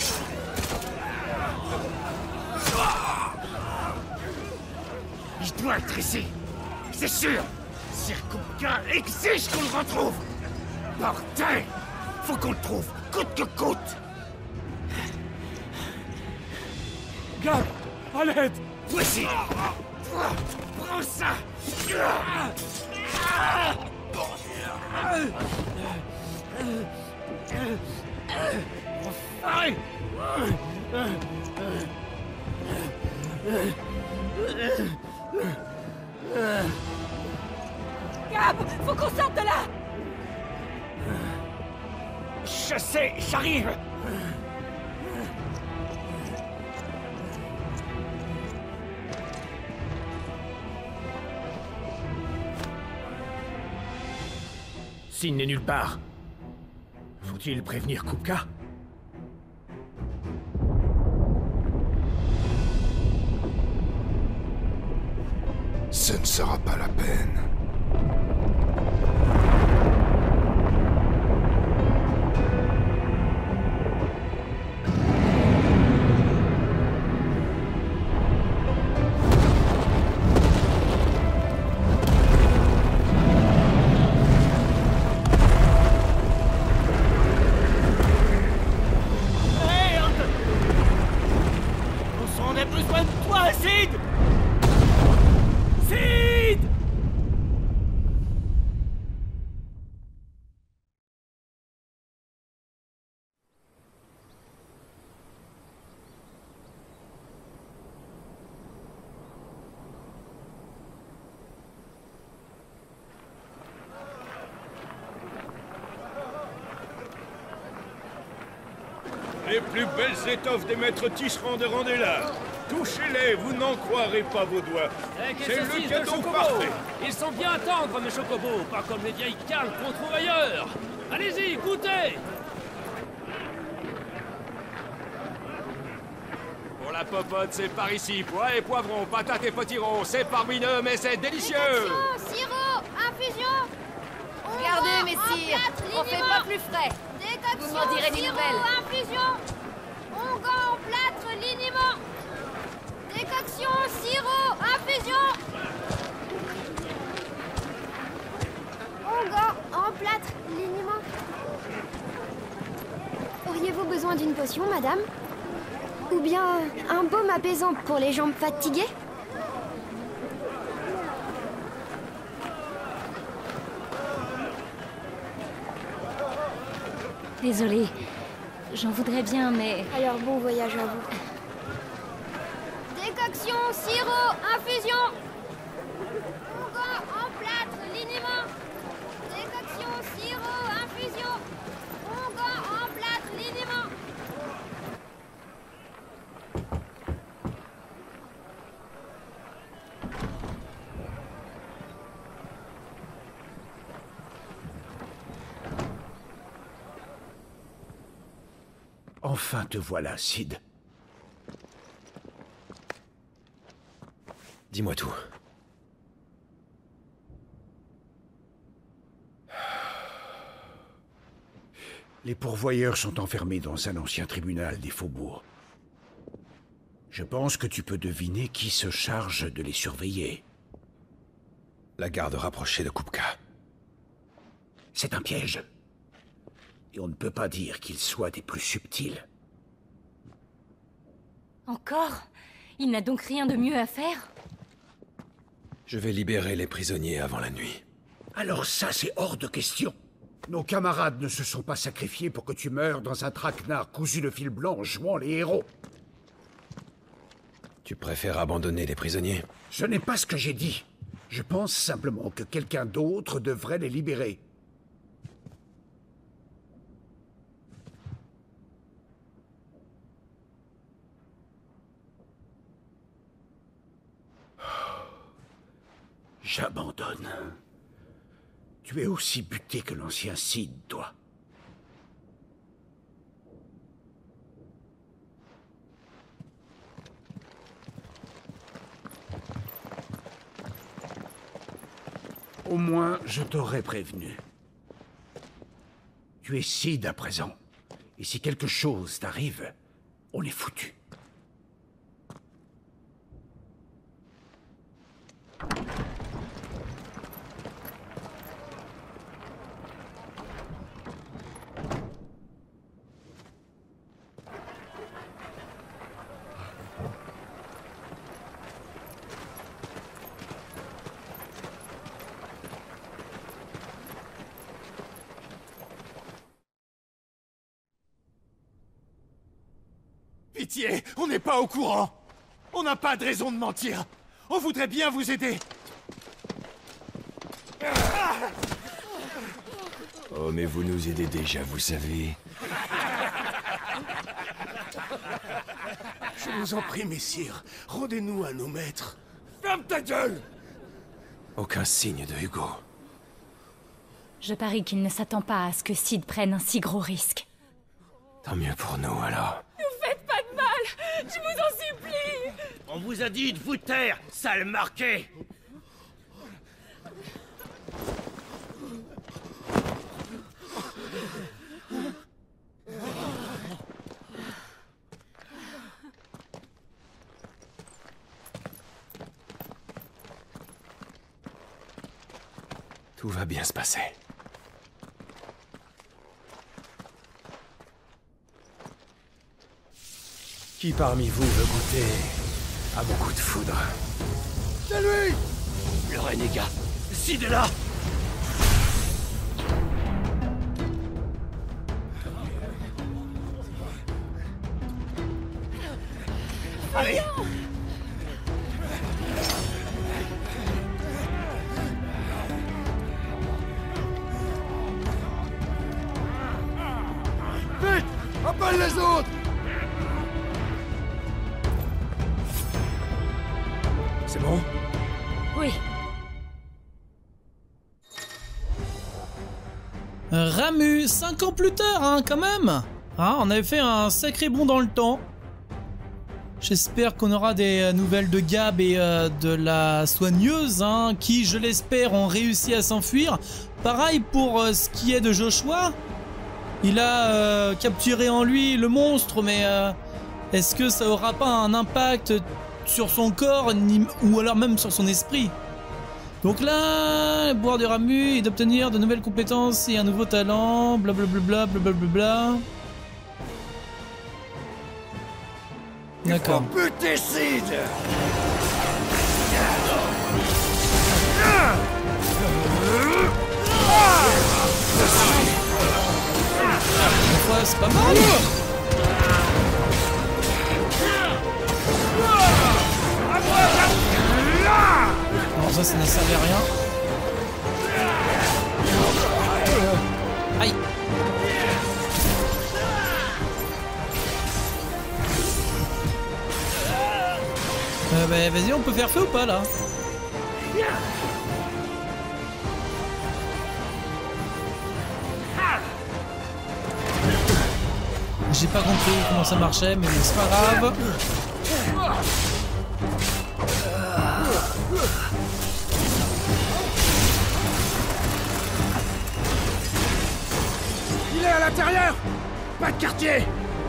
Il doit être ici. C'est sûr. Sir Kupka exige qu'on le retrouve. Bordel! Faut qu'on le trouve, coûte que coûte. Gab, à l'aide! Voici. Prends ça. Arrête! Gab, faut qu'on sorte de là! Je sais, j'arrive. Signe n'est nulle part. Faut-il prévenir Kupka? Ce ne sera pas la peine. On a besoin de toi, Sid! Sid! Les plus belles étoffes des maîtres tisserands de Randella. Touchez-les, vous n'en croirez pas vos doigts. C'est le cadeau parfait. Ils sont bien tendres, mes chocobos, pas comme les vieilles cales qu'on trouve ailleurs. Allez-y, goûtez! Pour la popote, c'est par ici. Pois et poivrons, patates et potirons, c'est parmineux, mais c'est délicieux! Sirop, infusion. Regardez, messire, on fait pas plus frais. Décoction, Vous m'en direz des sirop, nouvelles. infusion. Onguent en plâtre, liniment. Décoction, sirop, infusion. Onguent en plâtre, liniment. Auriez-vous besoin d'une potion, madame? Ou bien un baume apaisant pour les jambes fatiguées? Désolée, j'en voudrais bien, mais... Alors bon voyage à vous. Décoction, sirop, infusion. Onguent en plâtre, liniment. Décoction, sirop, infusion. Onguent en plâtre, liniment. Enfin te voilà, Sid. Dis-moi tout. Les pourvoyeurs sont enfermés dans un ancien tribunal des faubourgs. Je pense que tu peux deviner qui se charge de les surveiller. La garde rapprochée de Kupka. C'est un piège. Et on ne peut pas dire qu'il soit des plus subtils. Encore? Il n'a donc rien de mieux à faire? Je vais libérer les prisonniers avant la nuit. Alors ça, c'est hors de question. Nos camarades ne se sont pas sacrifiés pour que tu meurs dans un traquenard cousu de fil blanc jouant les héros. Tu préfères abandonner les prisonniers? Ce n'est pas ce que j'ai dit. Je pense simplement que quelqu'un d'autre devrait les libérer. J'abandonne. Tu es aussi buté que l'ancien Sid, toi. Au moins, je t'aurais prévenu. Tu es Sid à présent. Et si quelque chose t'arrive, on est foutu. Pitié, on n'est pas au courant. On n'a pas de raison de mentir. On voudrait bien vous aider. Oh, mais vous nous aidez déjà, vous savez. Je vous en prie, messire, rendez-nous à nos maîtres. Ferme ta gueule! Aucun signe de Hugo. Je parie qu'il ne s'attend pas à ce que Sid prenne un si gros risque. Tant mieux pour nous, alors. Ne faites pas de mal! Je vous en supplie! On vous a dit de vous taire, sale marqué! Tout va bien se passer. Qui parmi vous veut goûter à beaucoup de foudre? C'est lui! Le renégat! Sid est là! Allez! Vite! Appelle les autres! C'est bon? Oui. Ramu, 5 ans plus tard, hein, quand même. Hein, on avait fait un sacré bond dans le temps. J'espère qu'on aura des nouvelles de Gab et de la soigneuse, hein, qui, je l'espère, ont réussi à s'enfuir. Pareil pour ce qui est de Joshua. Il a capturé en lui le monstre, mais est-ce que ça aura pas un impact sur son corps, ou alors même sur son esprit? Donc là, boire du Ramu et d'obtenir de nouvelles compétences et un nouveau talent, blablabla, blablabla. D'accord. Buter Sid! Ouais, c'est pas mal. Non, ça ne servait à rien. Aïe. Bah, vas-y, on peut faire feu ou pas là? J'ai pas compris comment ça marchait, mais c'est pas grave. Il est à l'intérieur! Pas de quartier!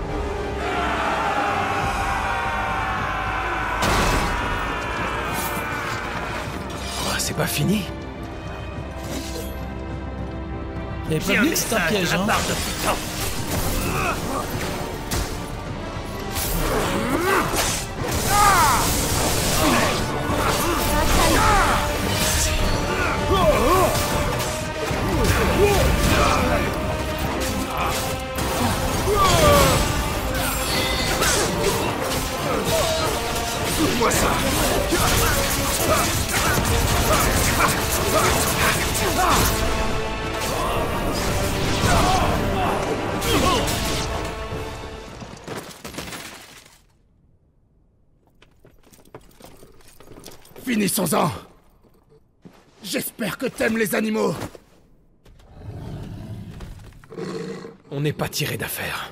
Oh, c'est pas fini? Et pas vu que c'est un piège, hein. Souffle-moi ça! Finissons-en! J'espère que t'aimes les animaux! On n'est pas tiré d'affaire.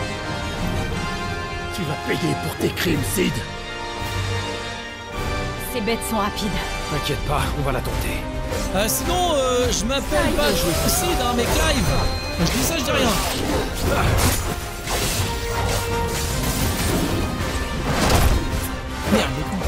Tu vas payer pour tes crimes, Sid. Ces bêtes sont rapides. T'inquiète pas, on va la tenter. Sinon, je m'appelle pas Sid, hein, mais Clive. Je dis ça, je dis rien. Merde, les cons.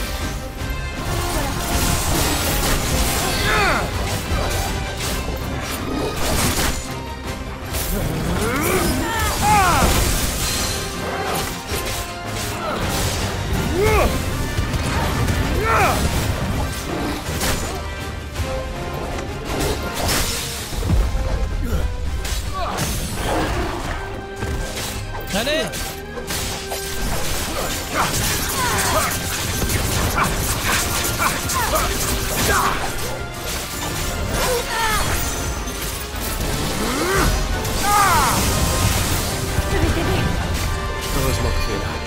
Allez! Heureusement que tu es là.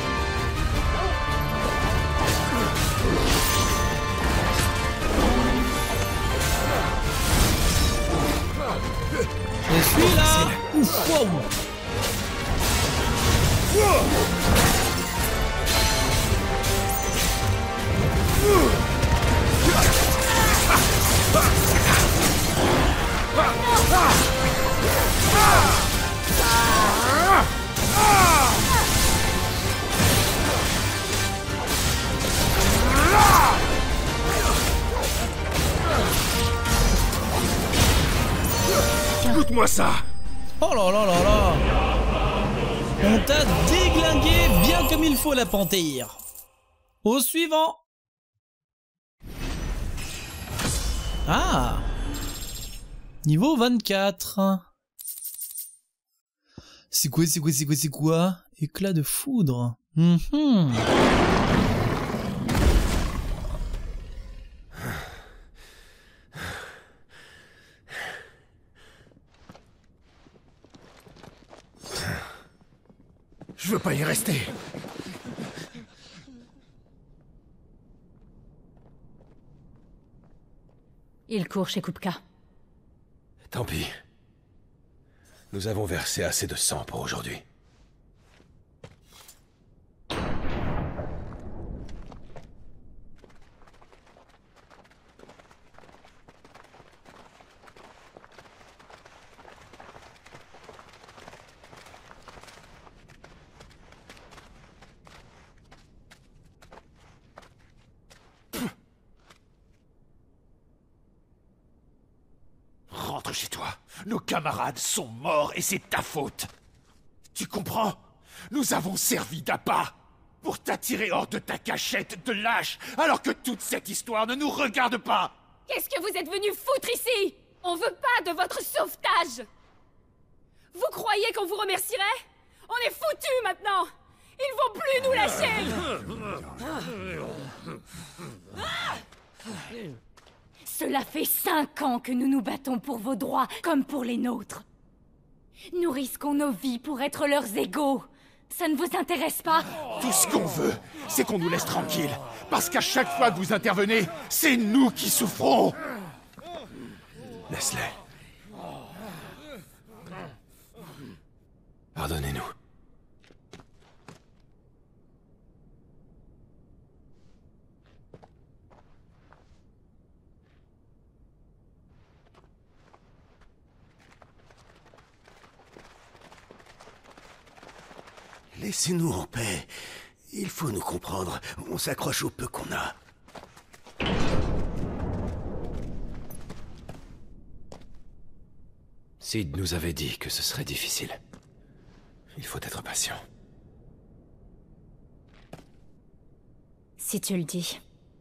Je suis là! Ouf, wow. Goûte-moi ça! Oh là là là là! On t'a déglingué bien comme il faut la panthère. Au suivant. Ah. Niveau 24. C'est quoi? Éclat de foudre. Je veux pas y rester. Il court chez Kupka. Tant pis. Nous avons versé assez de sang pour aujourd'hui. Rentre chez toi. Nos camarades sont morts et c'est ta faute. Tu comprends? Nous avons servi d'appât pour t'attirer hors de ta cachette de lâche, alors que toute cette histoire ne nous regarde pas. Qu'est-ce que vous êtes venus foutre ici? On veut pas de votre sauvetage. Vous croyez qu'on vous remercierait? On est foutus maintenant. Ils vont plus nous lâcher. Cela fait 5 ans que nous nous battons pour vos droits, comme pour les nôtres. Nous risquons nos vies pour être leurs égaux. Ça ne vous intéresse pas? Tout ce qu'on veut, c'est qu'on nous laisse tranquilles. Parce qu'à chaque fois que vous intervenez, c'est nous qui souffrons. Laisse-les. Pardonnez-nous. Laissez-nous en paix. Il faut nous comprendre. On s'accroche au peu qu'on a. Sid nous avait dit que ce serait difficile. Il faut être patient. Si tu le dis.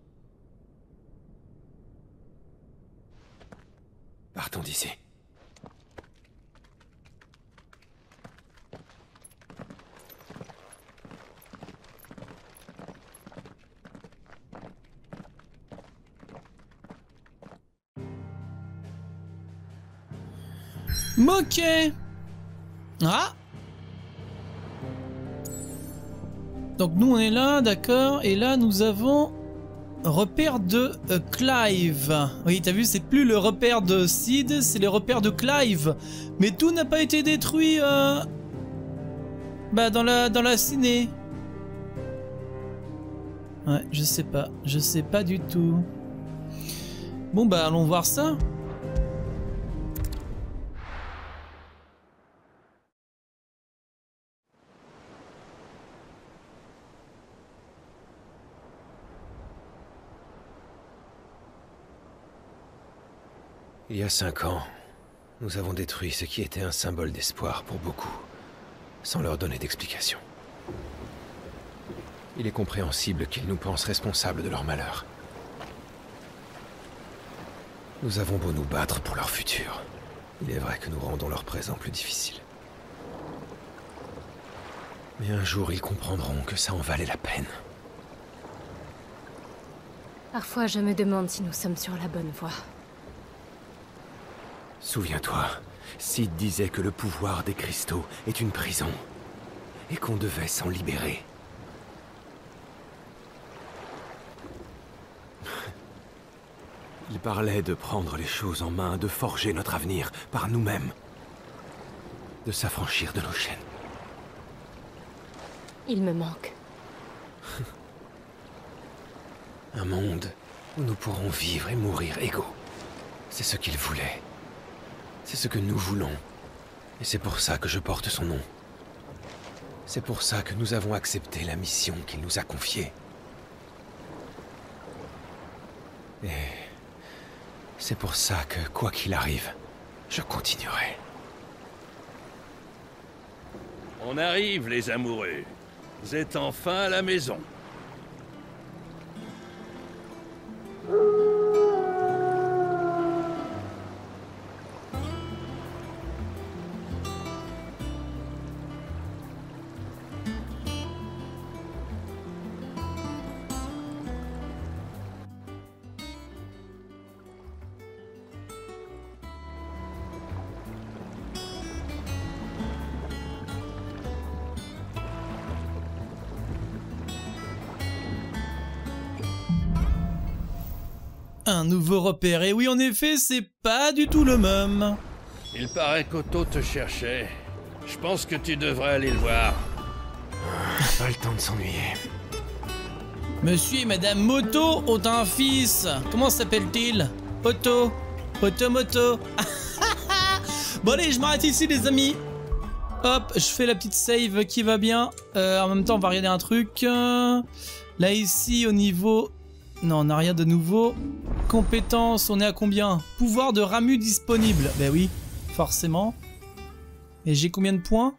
Partons d'ici. Ok. Ah. Donc nous on est là, d'accord. Et là nous avons repère de Clive. Oui, t'as vu, c'est plus le repère de Sid, c'est le repère de Clive. Mais tout n'a pas été détruit dans la ciné. Ouais, je sais pas du tout. Bon bah allons voir ça. Il y a 5 ans, nous avons détruit ce qui était un symbole d'espoir pour beaucoup, sans leur donner d'explication. Il est compréhensible qu'ils nous pensent responsables de leur malheur. Nous avons beau nous battre pour leur futur, il est vrai que nous rendons leur présent plus difficile. Mais un jour, ils comprendront que ça en valait la peine. Parfois, je me demande si nous sommes sur la bonne voie. Souviens-toi, Sid disait que le pouvoir des cristaux est une prison, et qu'on devait s'en libérer. Il parlait de prendre les choses en main, de forger notre avenir par nous-mêmes, de s'affranchir de nos chaînes. Il me manque. Un monde où nous pourrons vivre et mourir égaux. C'est ce qu'il voulait. C'est ce que nous voulons. Et c'est pour ça que je porte son nom. C'est pour ça que nous avons accepté la mission qu'il nous a confiée. Et c'est pour ça que, quoi qu'il arrive, je continuerai. On arrive, les amoureux. Vous êtes enfin à la maison. Un nouveau repère, et oui en effet c'est pas du tout le même. Il paraît qu'Otto te cherchait. Je pense que tu devrais aller le voir. Pas le temps de s'ennuyer. Monsieur et Madame Moto ont un fils. Comment s'appelle-t-il? Otto. Moto. Bon allez, je m'arrête ici les amis. Hop, je fais la petite save qui va bien. En même temps on va regarder un truc. Là ici au niveau... Non, on n'a rien de nouveau. Compétences, on est à combien? Pouvoir de Ramu disponible. Ben oui, forcément. Et j'ai combien de points?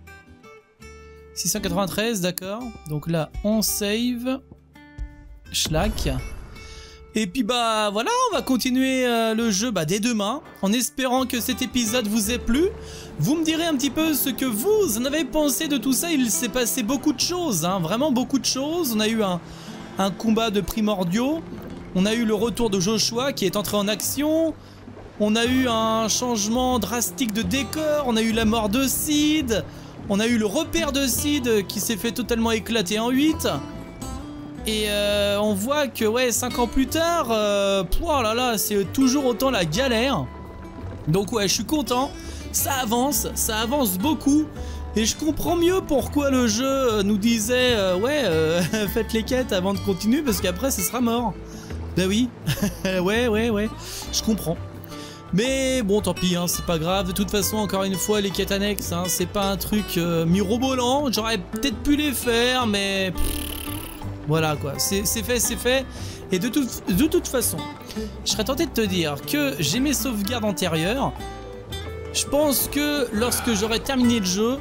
693, d'accord. Donc là, on save. Schlack. Et puis bah voilà, on va continuer le jeu dès demain. En espérant que cet épisode vous ait plu. Vous me direz un petit peu ce que vous en avez pensé de tout ça. Il s'est passé beaucoup de choses, hein, vraiment beaucoup de choses. On a eu un combat de primordiaux. On a eu le retour de Joshua qui est entré en action. On a eu un changement drastique de décor. On a eu la mort de Sid. On a eu le repère de Sid qui s'est fait totalement éclater en 8. Et on voit que ouais, 5 ans plus tard, oh là là, c'est toujours autant la galère. Donc ouais, je suis content. Ça avance beaucoup. Et je comprends mieux pourquoi le jeu nous disait faites les quêtes avant de continuer parce qu'après ce sera mort. Bah oui, ouais, je comprends. Mais bon, tant pis, hein, c'est pas grave. De toute façon, encore une fois, les quêtes annexes, hein, c'est pas un truc mirobolant. J'aurais peut-être pu les faire, mais voilà quoi. C'est fait. Et de toute façon, je serais tenté de te dire que j'ai mes sauvegardes antérieures. Je pense que lorsque j'aurai terminé le jeu,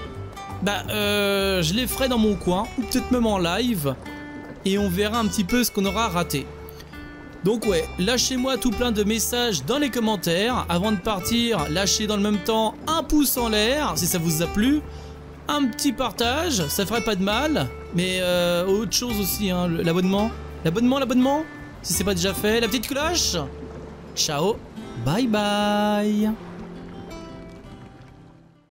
je les ferai dans mon coin, ou peut-être même en live, et on verra un petit peu ce qu'on aura raté. Donc ouais, lâchez-moi tout plein de messages dans les commentaires. Avant de partir, lâchez dans le même temps un pouce en l'air, si ça vous a plu. Un petit partage, ça ferait pas de mal. Mais autre chose aussi, hein, l'abonnement. L'abonnement, si c'est pas déjà fait. La petite cloche. Ciao, bye bye.